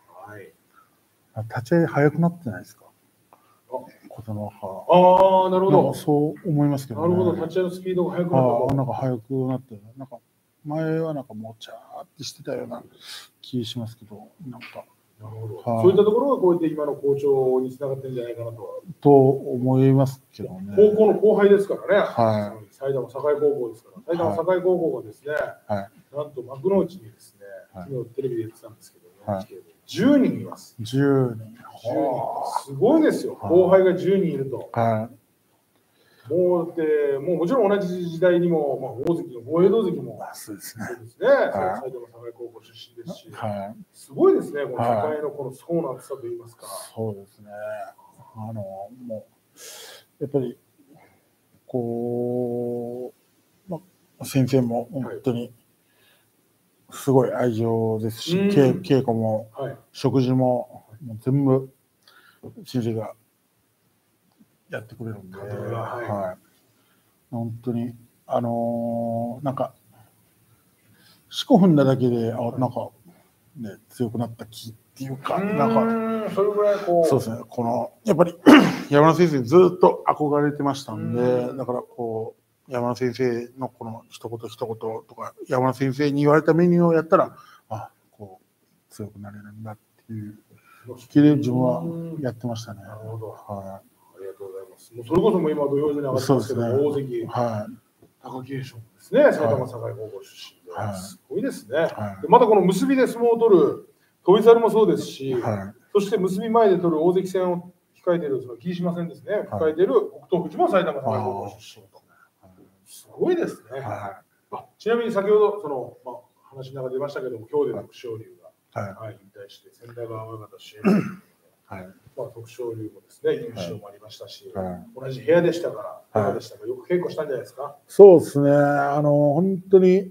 立ち合い早くなってないですか、琴ノ若。なるほど。 そう思いますけど、 なるほど、立ち合いのスピードが速くなった。 なんか速くなって、なんか前はなんかもうちゃーってしてたような気しますけど、なんか。 なるほど。そういったところがこうやって今の好調につながってるんじゃないかなと。 と思いますけどね。 高校の後輩ですからね。埼玉栄高校ですから。埼玉栄高校がですね、なんと幕の内にですね、昨日テレビで言ってたんですけど、10人います。 10人。 すごいですよ。後輩が10人いると。もうもちろん同じ時代にも、大関の豪栄道関もそうですね。 埼玉栄高校出身ですし、すごいですね、この社会のこの層の厚さといいますか。 そうですね。もうやっぱりこう、先生も本当にすごい愛情ですし、稽古も食事も全部先生がやってくれるんで、本当になんか4、5分だけでなんかね強くなった気っていうか、なんかそれぐらいこう、 そうですね、このやっぱり山田先生にずっと憧れてましたんで、だからこう山田先生のこの一言とか、山田先生に言われたメニューをやったら、こう強くなれるんだっていう気で自分はやってましたね。 なるほど。ありがとうございます。それこそも今土俵上に上がってますけど、大関、貴景勝ですね、埼玉栄高校出身で、すごいですね。またこの結びで相撲を取る翔猿もそうですし、そして結び前で取る大関戦を控えている霧島戦ですね、控えている北勝富士も埼玉栄高校出身と。すごいですね。ちなみに先ほど話の中で出ましたけども、今日で徳勝龍が引退して、千田川親方支援徳勝龍もですね、優勝もありましたし、同じ部屋でしたから、いかがでしたか、よく稽古したんじゃないですか。 そうですね、本当に、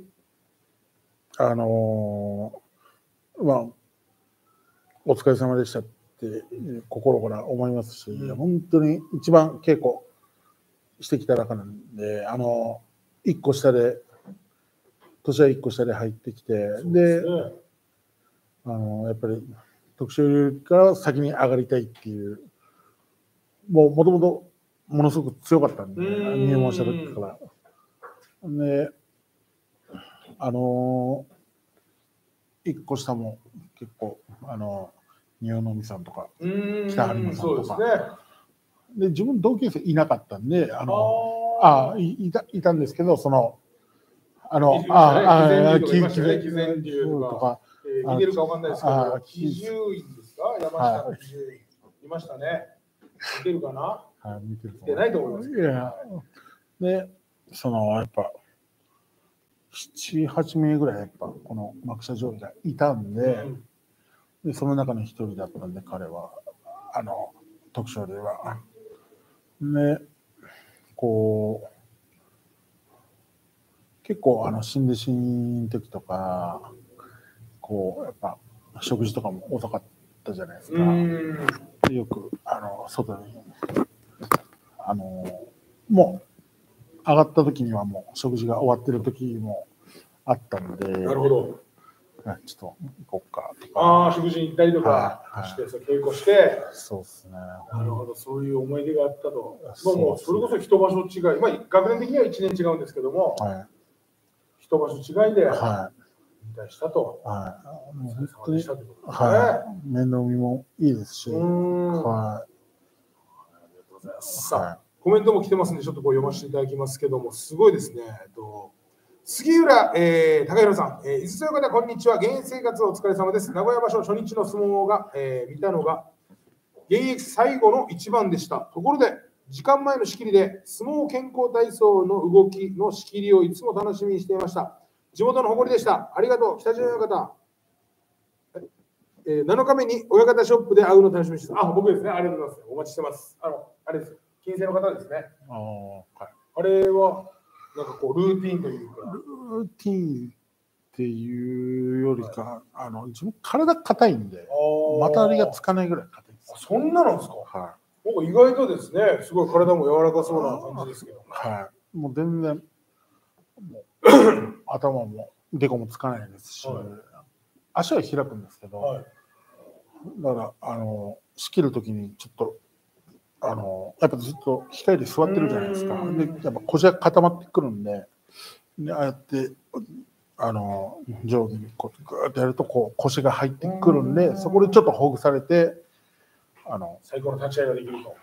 お疲れ様でしたって心から思いますし、本当に一番稽古してきた中なんで、1個下で、年は1個下で入ってきて、で、やっぱり徳勝龍から先に上がりたいっていう、もともとものすごく強かったんで、入門した時から。で、 一個下も結構仁尾美さんとか北有馬さんとかで、自分同級生いなかったんでいたんですけど、その貴前流とか見てるかわかんないですけど、貴獣院ですか、山下の貴獣院いましたね。見てるかな？ 見てる。 見てないと思います。 いや、でやっぱ7、8名ぐらいやっぱこの幕下上位がいたんで、でその中の一人だったんで、彼は徳勝龍はでこう結構新弟子の時とかこうやっぱ食事とかも遅かったじゃないですか。よく外にもう上がった時にはもう食事が終わってる時もあったんで、 なるほど、 ちょっと行こうかとか、 食事に行ったりとかして、稽古して、 そうですね。 なるほど、そういう思い出があったと。もうそれこそ一場所違い、学年的には1年違うんですけども、一場所違いで引退したと。 本当に面倒見もいいですし、 さあ、コメントも来てますんで、ちょっと読ませていただきますけども、すごいですね。杉浦貴弘さん、伊豆という方、こんにちは。現役生活お疲れ様です。名古屋場所初日の相撲が、見たのが、現役最後の一番でした。ところで、時間前の仕切りで、相撲健康体操の動きの仕切りをいつも楽しみにしていました。地元の誇りでした。ありがとう、北島親方。7日目に親方ショップで会うの楽しみにしてます。僕ですね。ありがとうございます。お待ちしてます。あれです。金星の方ですね。あれは、なんかこう、ルーティンというか。 ルーティンっていうよりか、自分、体硬いんで、またありがつかないぐらい硬いです。 そんなのですか？僕、意外とですね、すごい体も柔らかそうな感じですけど。 もう全然、頭もでこもつかないですし、足は開くんですけど、だから仕切るときにちょっとやっぱずっと控えで座ってるじゃないですか。でやっぱ腰が固まってくるんで、ああやって上下にこうグーッとやるとこう腰が入ってくるんで、そこでちょっとほぐされて最高の立ち合いができると。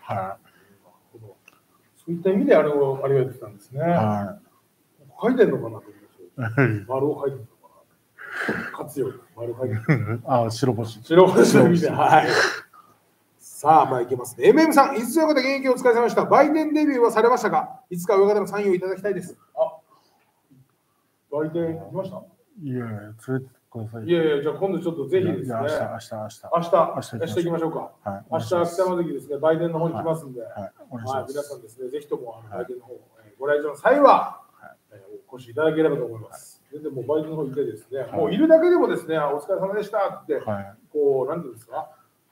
そういった意味であれをやってたんですね。書いてるのかなと思います。丸を書いてるのかな。活用丸書いてる。 白星。 白星の意味で。さあ、いけますね。MM さん、いつ親方現役お疲れ様でした。売店デビューはされましたか？いつか親方のサインをいただきたいです。売店行きました？ いやいや、連れてください。 いやいや、じゃあ今度ちょっとぜひですね。明日行きましょうか。明日、北山関ですね、売店の方に来ますんで、皆さんですね、ぜひとも売店の方、ご来場の際は、お越しいただければと思います。でも売店の方にいてですね、もういるだけでもですね、お疲れ様でしたって、こう、なんていうんですか、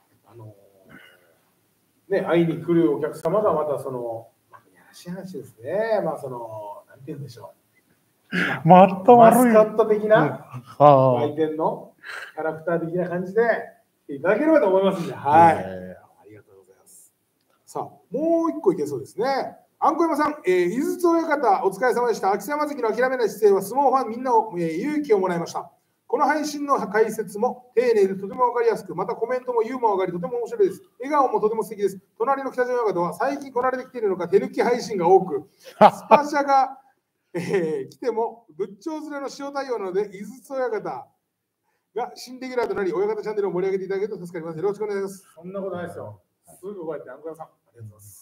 会いに来るお客様がまたやらしい話ですね、なんていうんでしょう。マスカット的な売店のキャラクター的な感じでいただければと思いますんで、ありがとうございます。さあ、もう一個いけそうですね。あんこ山さん、井筒親方、お疲れ様でした。秋山関の諦めない姿勢は相撲ファンみんなを、勇気をもらいました。この配信の解説も丁寧でとても分かりやすく、またコメントもユーモアがあり、とても面白いです。笑顔もとても素敵です。隣の北島親方は最近来られてきているのか、手抜き配信が多く、スパシャが来ても仏頂面の塩対応なので、井筒親方が新レギュラーとなり、親方チャンネルを盛り上げていただけると助かります。よろしくお願いします。そんなことないですよ。すぐこうやって、あんこ屋さん、ありがとうござ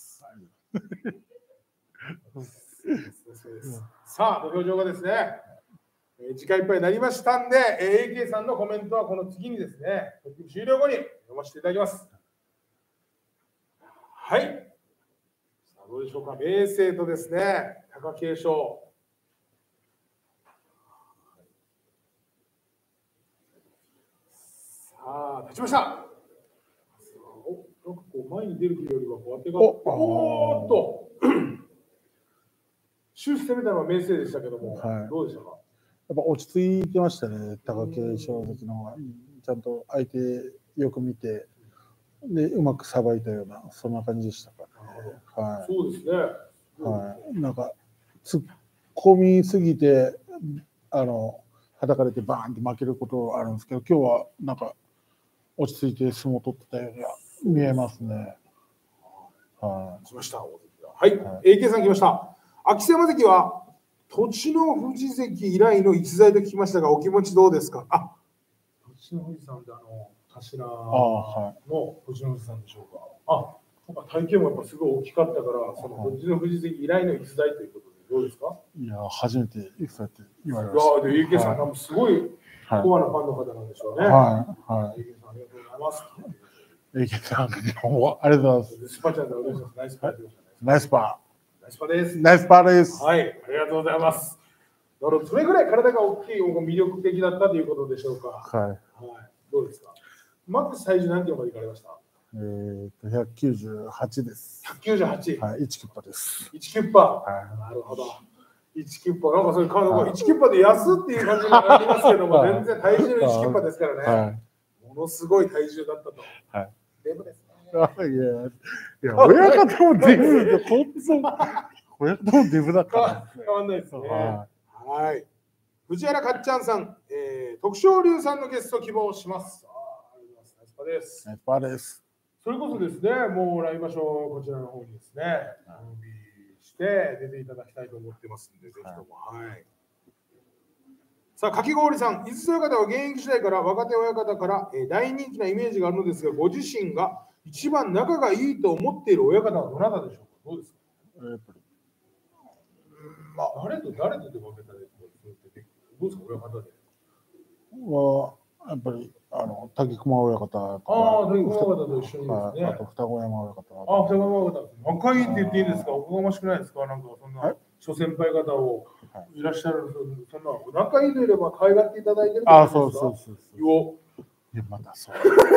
います。さあ、土俵上がですね、時間いっぱいになりましたんで、AK さんのコメントはこの次にですね、終了後に読ませていただきます。はい。さあ、どうでしょうか。明生とですね、貴景勝。さあ、立ちました。なんかこう前に出るというよりはこう当てがおーっと終始攻めたのは明生でしたけども、どうでしたか？ やっぱ落ち着いてましたね、貴景勝関の方が。ちゃんと相手よく見て、でうまくさばいたような、そんな感じでしたからね。 そうですね。 なんか突っ込みすぎて叩かれてバーンって負けることあるんですけど、今日はなんか落ち着いて相撲を取ってたように見えますね。 来ました。はい、AK さん来ました。秋瀬山関は栃の富士関以来の逸材と聞きましたが、お気持ちどうですか。栃の富士さんって頭の栃の富士さんでしょうか。体型もやっぱすごい大きかったから、その栃の富士関以来の逸材ということでどうですか。 いや、初めてそうやって言われました。 AK さん多分すごいコアなファンの方なんでしょうね。AK さんありがとうございます。 AK さん、どうもありがとうございます。 スパちゃんでお願いします。ナイスパー。 ナイスパー。 ナイスパーです。 ナイスパーです。 はい、ありがとうございます。それぐらい体が大きい、魅力的だったということでしょうか。 はい。 どうですか。マックス体重何キロまでいかれました。 198です。 198。 はい、1キュッパです。 1キュッパ。なるほど。1キュッパ、なんかそういう感じ、1キュッパで安っていう感じになりますけども、全然体重の1キュッパですからね。ものすごい体重だったと。デブですね。 いや、親方もデブで、本当、親方もデブだった。 変わんないですね。はい。藤原かっちゃんさん、徳勝龍さんのゲスト希望します。ナイスパーです。 ナイスパーです。 それこそですね、もう来場所こちらの方にですね、準備して出ていただきたいと思ってますんで、ぜひとも。はい。さあ、かき氷さん、井筒親方は現役時代から若手親方から大人気なイメージがあるのですが、ご自身が一番仲がいいと思っている親方はどなたでしょうか。どうですか。 やっぱり。 誰と誰とで分けたらどうですか、親方で。 やっぱり滝熊親方とか。 滝熊親方と一緒にですね。 あと双子山親方。 双子山親方。仲いいって言っていいですか。おこがましくないですか。なんかそんな諸先輩方をいらっしゃる、そんな仲いいといれば可愛がっていただいてる。 そう。いや、まだそう。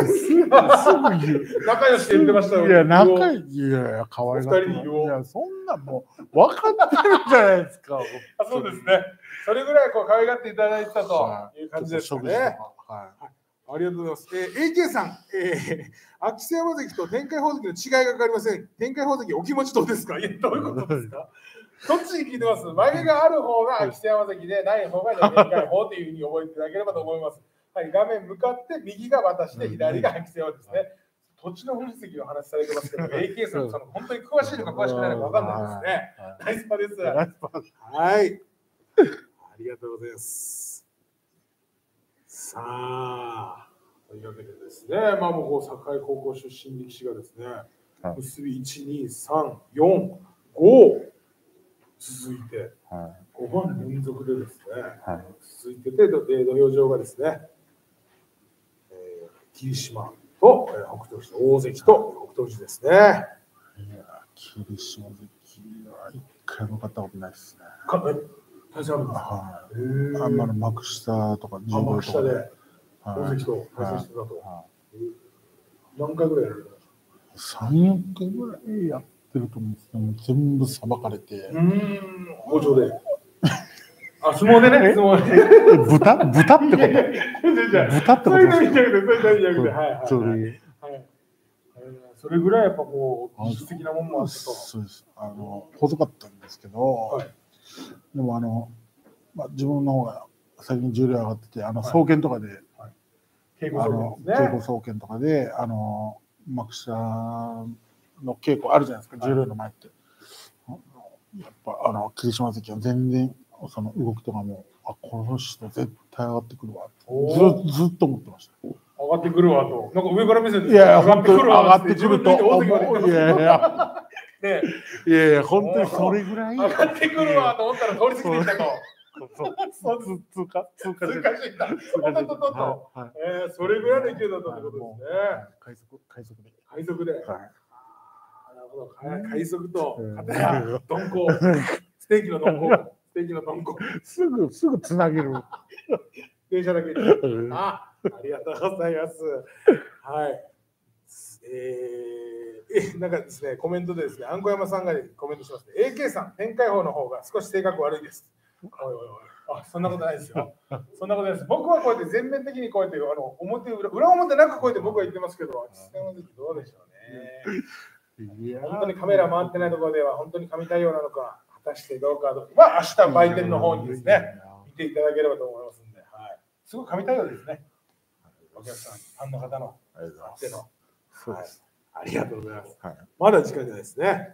仲良しって言ってましたよ。 いや、仲いい。いや、可愛がって。いや、そんなもう分かってるじゃないですか。 そうですね。それぐらい可愛がっていただいてたという感じですね。ありがとうございます。AK さん、秋瀬山関と天海宝関の違いが分かりません。天海宝関お気持ちどうですか。いや、どういうことですか。どっちに聞いてます。眉毛がある方が秋瀬山関でない方が天海宝というふうに覚えていただければと思います。はい、画面向かって右が私で左が秋瀬山ですね。栃の富士関の話されてますけど、AK さん、本当に詳しいのか詳しくないのか分かんないですね。ナイスパです。はい。ありがとうございます。さあ、というわけでですね、もう堺高校出身力士がですね、結び1、2、3、4、5続いて、5番連続でですね、続いてて、土俵上がですね、霧島と北勝富士、大関と北勝富士ですね。いや、 霧島関は一回も勝ったことないですね。 対戦あるんですか。 幕下とか 10号とかで大関と対戦してたと。何回ぐらいやるの ？3、4回ぐらいやってると思うんですけど、全部さばかれて。 包丁で。相撲でね、相撲で。 豚ってこと？豚ってこと？ それぐらいやっぱ技術的なものもあったと。 そうです。細かったんですけど、でも自分の方が最近重量上がってて、総研とかで、 稽古総研とかで、幕下の稽古あるじゃないですか、重量の前って。やっぱ霧島関は全然その動きとかも、この人絶対上がってくるわってずっと思ってました。 上がってくるわと。なんか上から見せて。 いや、本当に上がってくると思う。いや、本当にそれぐらい。 上がってくるわと思ったら通り過ぎていったと。 通過していった。それぐらいの勢いだったってことですね。海賊で。なるほど。海賊と、鈍行。ステーキの鈍行。 すぐつなげる。 電車だけに。ありがとうございます。はい。なんかですね、コメントでですね、あんこ山さんがコメントしますね。AK さん、天海鵬の方が少し性格悪いです。そんなことないですよ。そんなことないです。僕はこうやって全面的にこうやって裏表なくこうやって僕は言ってますけど、どうでしょうね。本当にカメラ回ってないところでは本当に神対応なのか、果たしてどうか。明日売店の方にですね、行ていただければと思いますんで、はい、すごい神対応ですね。お客さん、ファンの方のありがとうございます。 手の。 そうです。 ありがとうございます。 はい。 まだ時間じゃないですね。 はい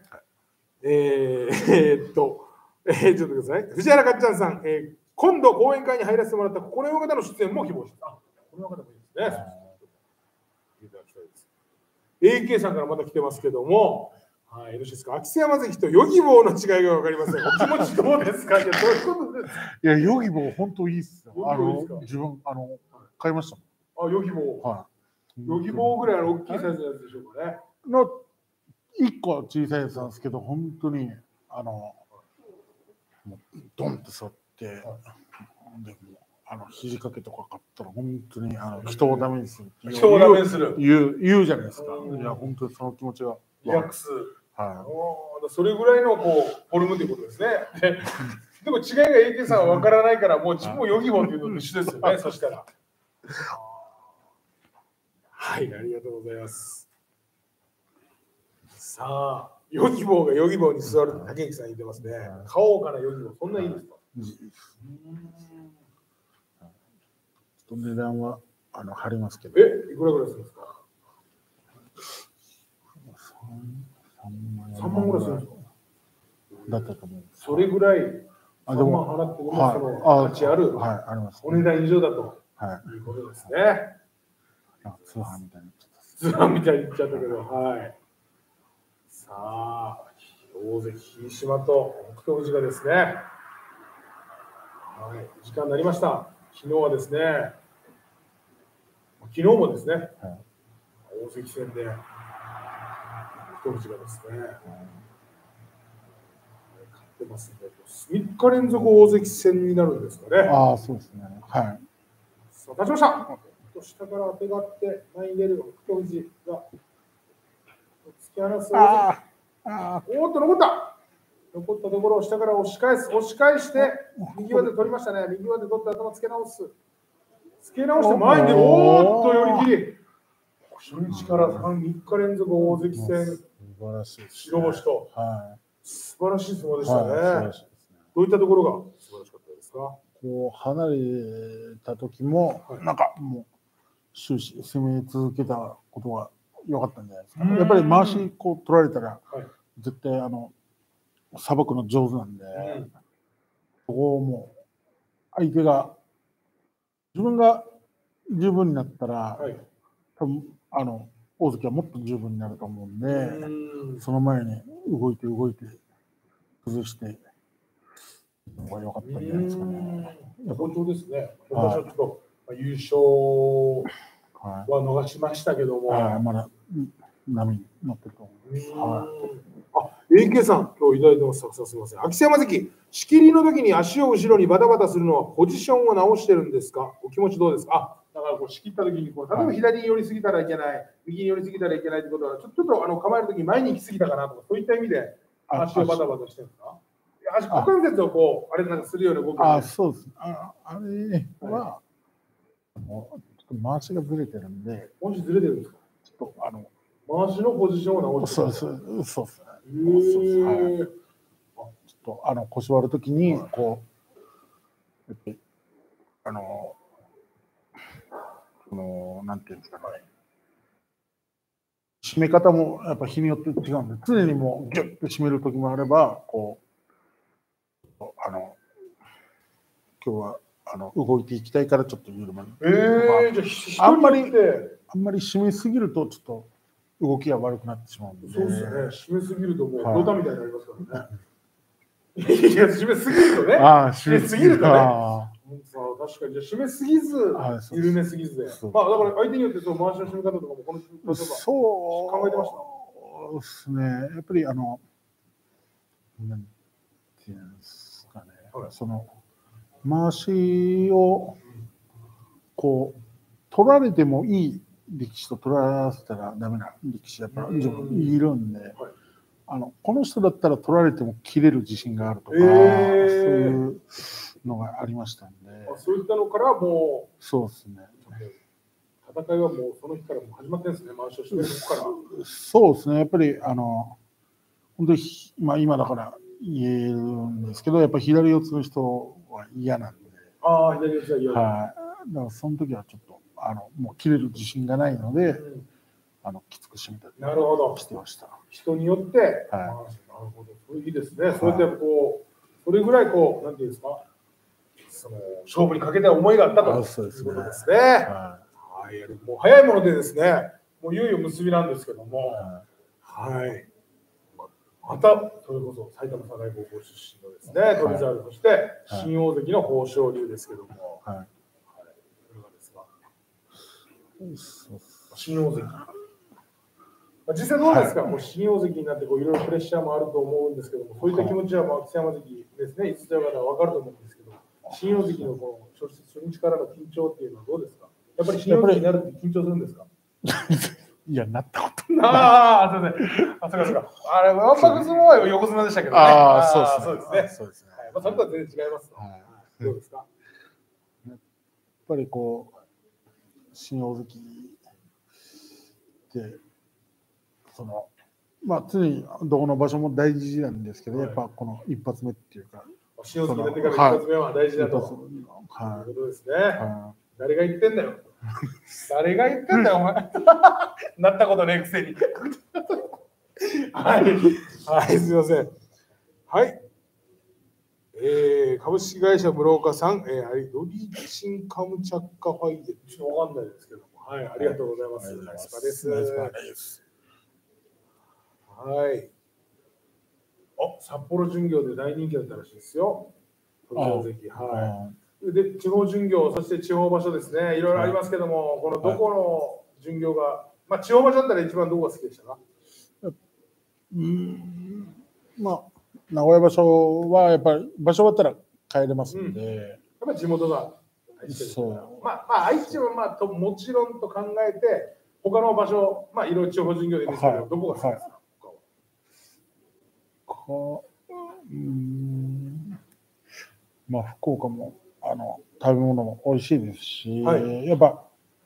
ちょっとください。藤原かっちゃんさん、今度講演会に入らせてもらったこの方の出演も希望してた。この方もいいですね。いただきたいです。AK さんからまた来てますけども、はい、よろしいですか。秋瀬山関とヨギボーの違いが分かりません。お気持ちどうですか。いや、どういうことですか。 いや、ヨギボー本当いいっすよ。自分買いましたもん。あ、ヨギボー。はい。ヨギボーぐらいの大きいサイズのやつでしょうかね。 の1個小さいやつなんですけど、本当にもうドンって座って、でも肘掛けとか買ったら本当に人をダメにする。 人をダメにする。 言うじゃないですか。いや、本当にその気持ちが。 リラックス。 はい。 それぐらいのフォルムということですね。でも違いが AK さんは分からないから、もう自分もヨギボーというのと一緒ですよね。そしたら。はい、ありがとうございます。さあ、ヨギボーがヨギボーに座ると竹内さん言ってますね。買おうかな、ヨギボー。そんないいですか。 値段は張りますけど。 いくらぐらいするんですか。3万ぐらいするんですか。 だったと思う。 それぐらい3万払ってもその価値あるお値段以上だということですね。 通販みたいになっちゃった。 通販みたいに言っちゃったけど、はい。さあ、大関霧島と北勝富士がですね、はい、時間になりました。昨日はですね、昨日もですね、大関戦で北勝富士がですね、勝ってますので、3日連続大関戦になるんですかね。 ああ、そうですね。はい。 さあ、立ちました。下から当てがって前に出る北勝富士が突き放す。おっと残った。残ったところを下から押し返して右上で取りましたね。右上で取って頭つけ直す。つけ直して前に出る。おっと寄り切り。初日から3日連続大関戦。素晴らしい。白星と。素晴らしい相撲でしたね。どういったところが素晴らしかったですか。 こう離れた時もなんかもう終始攻め続けたことが良かったんじゃないですか。やっぱり回しこう取られたら絶対さばくの上手なんで、そこをもう相手が自分が十分になったら、多分大関はもっと十分になると思うんで、その前に動いて崩してのが良かったんじゃないですかね。 本当ですね。私はちょっと優勝は逃しましたけども、 まだ波に乗ってると思います。AK さん、今日いただいてます。すみません。秋瀬山関、仕切りの時に足を後ろにバタバタするのはポジションを直してるんですか。お気持ちどうですか。だから仕切った時に例えば左に寄りすぎたらいけない、右に寄りすぎたらいけないということは、ちょっと構える時に前に行き過ぎたかなとか、そういった意味で足をバタバタしてるんですか。足股関節をあれなんかするような動き。 そうです。あれはちょっと回しがずれてるんで。 回しずれてるんですか。 ちょっと回しのポジションを直してる。 そうですね。ちょっと腰割るときにこうなんていうんですかね。締め方もやっぱ日によって違うんで、常にもうギュッと締めるときもあれば、こう今日は動いていきたいからちょっと緩める。じゃああんまり締めすぎるとちょっと動きが悪くなってしまうんで。 そうですね。締めすぎるともうロタみたいになりますからね。いや締めすぎるとね。締めすぎるとね。確かにじゃ締めすぎず緩めすぎずで。だから相手によって回しの締め方とかもこの締め方とか考えてました。 そうですね。やっぱりなんていうんですかね。その回しをこう取られてもいい力士と取らせたらダメな力士やっぱいるんで、この人だったら取られても切れる自信があるとか、そういうのがありましたんで。 そういったのからもうそうですね。 戦いはもうその日からも始まってるんですね。回しをしてるから。 そうですね。やっぱり本当に今だから言えるんですけど、やっぱり左四つの人は嫌なんで。 ああ、左四つは嫌だ。 はい。だからその時はちょっともう切れる自信がないので、きつく締めたりなるほど。 してました。 人によって、なるほど、それいいですね。そうやってこう、それぐらいこう、なんていうんですか、勝負にかけた思いがあったということですね。はい。もう早いものでですね、もういよいよ結びなんですけども、はい。また、それこそ埼玉栄高校出身のですね、翔猿、そして新大関の豊昇龍ですけども、はい。いかがですか。新大関。実際どうですか、新大関になっていろいろプレッシャーもあると思うんですけども、そういった気持ちは木瀬山関ですね、いつの方は分かると思うんですけど、新大関のこの初日からの緊張っていうのはどうですか。やっぱり新大関になるって緊張するんですか。 いや、なったことない。 ああ、そうですね。あ、そうか。あれ、わんぱく相撲は横綱でしたけどね。 ああ、そうですね。 そうですね。まあ、それとは全然違います。どうですか。 やっぱりこう、新大関って、まあ、常にどこの場所も大事なんですけど、やっぱこの一発目っていうか、 新大関になってから一発目は大事だと。ということですね。誰が言ってんだよ。誰が言ってんだよ、お前。なったことねえくせに。はい。はい、すみません。はい。株式会社室岡さん、ロリチンカムチャッカファイデ、ちょっとわかんないですけども、はい、ありがとうございます。ナイスパです。はい。札幌巡業で大人気だったらしいですよ。はい。で、地方巡業、そして地方場所ですね。いろいろありますけども、このどこの巡業が、まあ、地方場所だったら一番どこが好きでしたか。 まあ、名古屋場所はやっぱり場所終わったら帰れますんで、 やっぱり地元がまあ愛知はもちろんと考えて、他の場所、まあいろいろ地方巡業でいいんですけど、どこが好きですか。 まあ福岡も食べ物も美味しいですし、やっぱ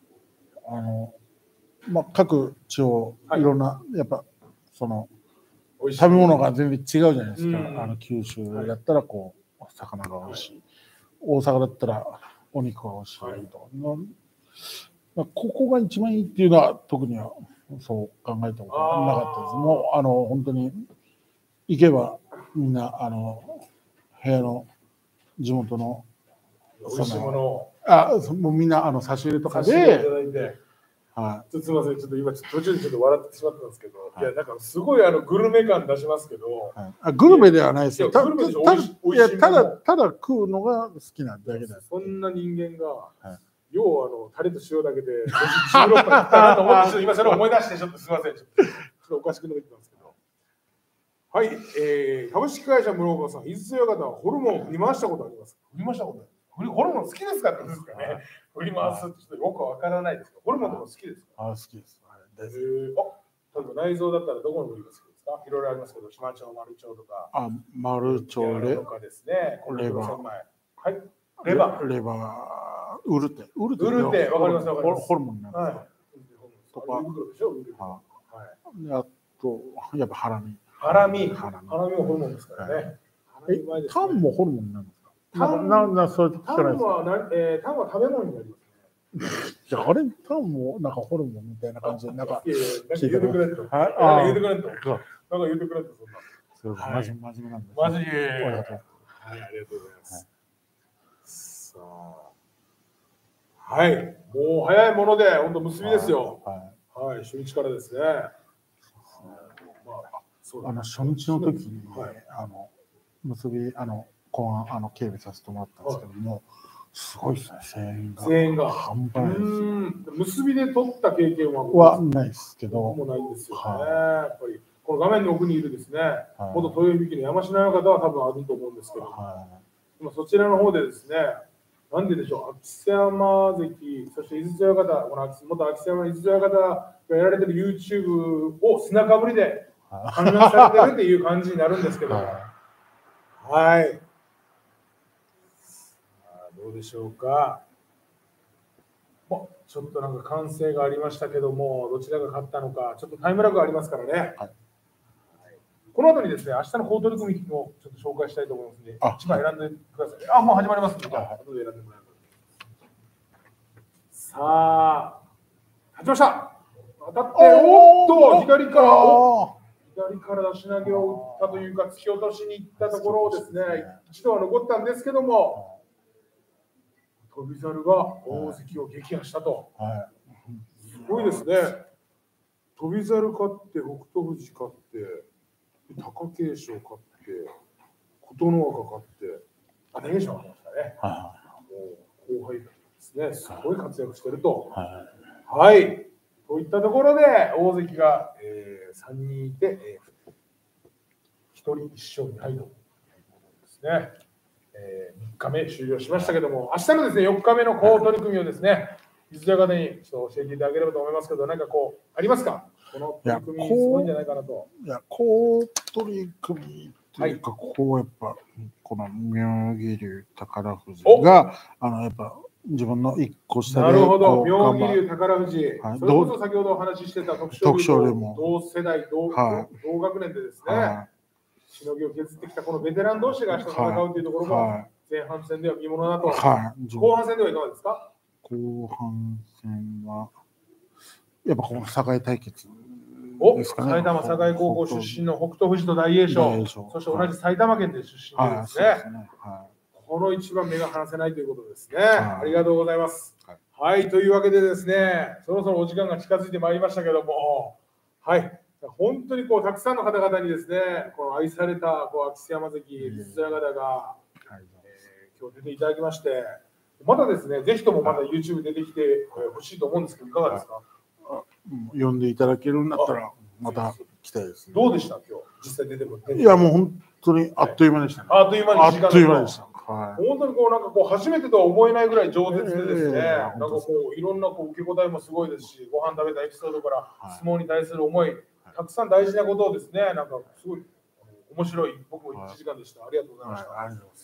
まあ各地方いろんなやっぱ食べ物が全然違うじゃないですか。九州だったらこう魚が美味しい、大阪だったらお肉が美味しいとか、ここが一番いいっていうのは特にはそう考えたことなかったです。もう本当に行けばみんな部屋の地元のもうみんな差し入れとかで。 はい。すみません、ちょっと今途中でちょっと笑ってしまったんですけど、いやなんかすごいグルメ感出しますけど、 グルメではないですよ。ただ食うのが好きなだけだ。 そんな人間が、要はタレと塩だけで16分いったなと思って、今それ思い出してちょっとすみません、ちょっとおかしくなってきたんですけど。はい、株式会社室岡さん、伊豆親方はホルモン振り回したことありますか。振り回したことホルモン好きですかってですかね。振り回すちょっとよくわからないですけど、ホルモンとか好きですか。 好きです。 例えば内臓だったらどこの部位が好きですか。いろいろありますけど、島町、丸腸とか。 丸腸とかですね。 レバー。 はい。レバー。 ウルテ。 わかります。 ホルモンなんですか。とか。あとやっぱハラミ。 ハラミもホルモンですからね。 タンもホルモンなんですか。 タンは食べ物になりますね。 じゃあタンもなんかホルモンみたいな感じでなんか言うてくれと。なんか言うてくれと。そんな。 真面目なんです。 マジで。はい、ありがとうございます。さあ。はい、もう早いもので本当結びですよ。はい、初日からですね。 初日の時に結び後半警備させてもらったんですけども、すごいですね、声援が半端ないです。 結びで取った経験はないですけど、 もないんですよね。やっぱりこの画面の奥にいるですね、元豊響の山科の方は多分あると思うんですけど、今そちらの方でですね、なんででしょう、秋瀬山関、そして伊豆親方、元秋瀬山伊豆親方がやられてる YouTube を砂かぶりで観覧されてるっていう感じになるんですけど、はい。どうでしょうか。ちょっとなんか歓声がありましたけども、どちらが勝ったのか、ちょっとタイムラグありますからね。 この後にですね、明日の好取り組みもちょっと紹介したいと思いますので、一枚選んでください。もう始まりますので、後で選んでもらいます。さあ、立ちました。当たって、おっと、左から出し投げを打ったというか、突き落としに行ったところをですね、一度は残ったんですけども、翔猿が大関を撃破したと。すごいですね。翔猿勝って、北勝富士勝って、貴景勝勝って、琴ノ若勝って、大栄翔勝ちましたね。もう後輩ですね、すごい活躍してると。はい。といったところで、大関が、3人いて、1人1勝2敗ということですね。3日目終了しましたけども、明日のですね、4日目の好取り組みをですね、伊豆親方にちょっと教えていただければと思いますけど、何かこう、ありますか？この取り組み、すごいんじゃないかなと。 好取り組みというか、こうやっぱ、この妙義龍、宝富士が、やっぱ、自分の1個下で。 なるほど、妙義龍、宝富士、それこそ先ほどお話ししてた徳勝龍も同世代、同学年でですね、しのぎを削ってきたこのベテラン同士が明日戦うというところも、前半戦では見ものだと。後半戦ではいかがですか？ 後半戦は、やっぱこの栄対決ですかね。 埼玉栄高校出身の北勝富士と大栄翔、そして同じ埼玉県で出身でですね。この一番目が離せないということですね。ありがとうございます。はい、というわけでですね、そろそろお時間が近づいてまいりましたけども、はい、本当にこうたくさんの方々にですね、この愛された秋津山関、伊豆親方が、今日出ていただきまして、まだですね、ぜひともまだ YouTube 出てきてほしいと思うんですけど、いかがですか？ 呼んでいただけるんだったら、また来たいですね。 どうでした、今日、実際出てくる？ いや、もう本当にあっという間でしたね。 あっという間に時間でした。 本当にこうなんかこう初めてとは思えないぐらい饒舌でですね、なんかこういろんなこう受け答えもすごいですし、ご飯食べたエピソードから相撲に対する思い、たくさん大事なことをですね、なんかすごい面白い、僕も1時間でした。ありがとうございました。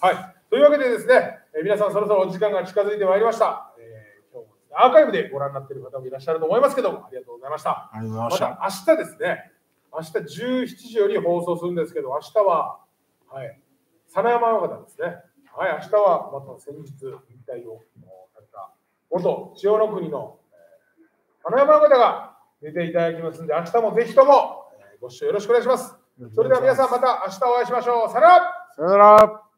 はい、というわけでですね、皆さんそろそろお時間が近づいてまいりました。今日もアーカイブでご覧になっている方もいらっしゃると思いますけども、ありがとうございました。また明日ですね、明日17時より放送するんですけど、明日は、佐野山親方ですね。はい、明日はまた先日引退をされた元千代の国の佐野山親方が出ていただきますので、明日もぜひともご視聴よろしくお願いします。それでは皆さんまた明日お会いしましょう。さよなら。 さよなら。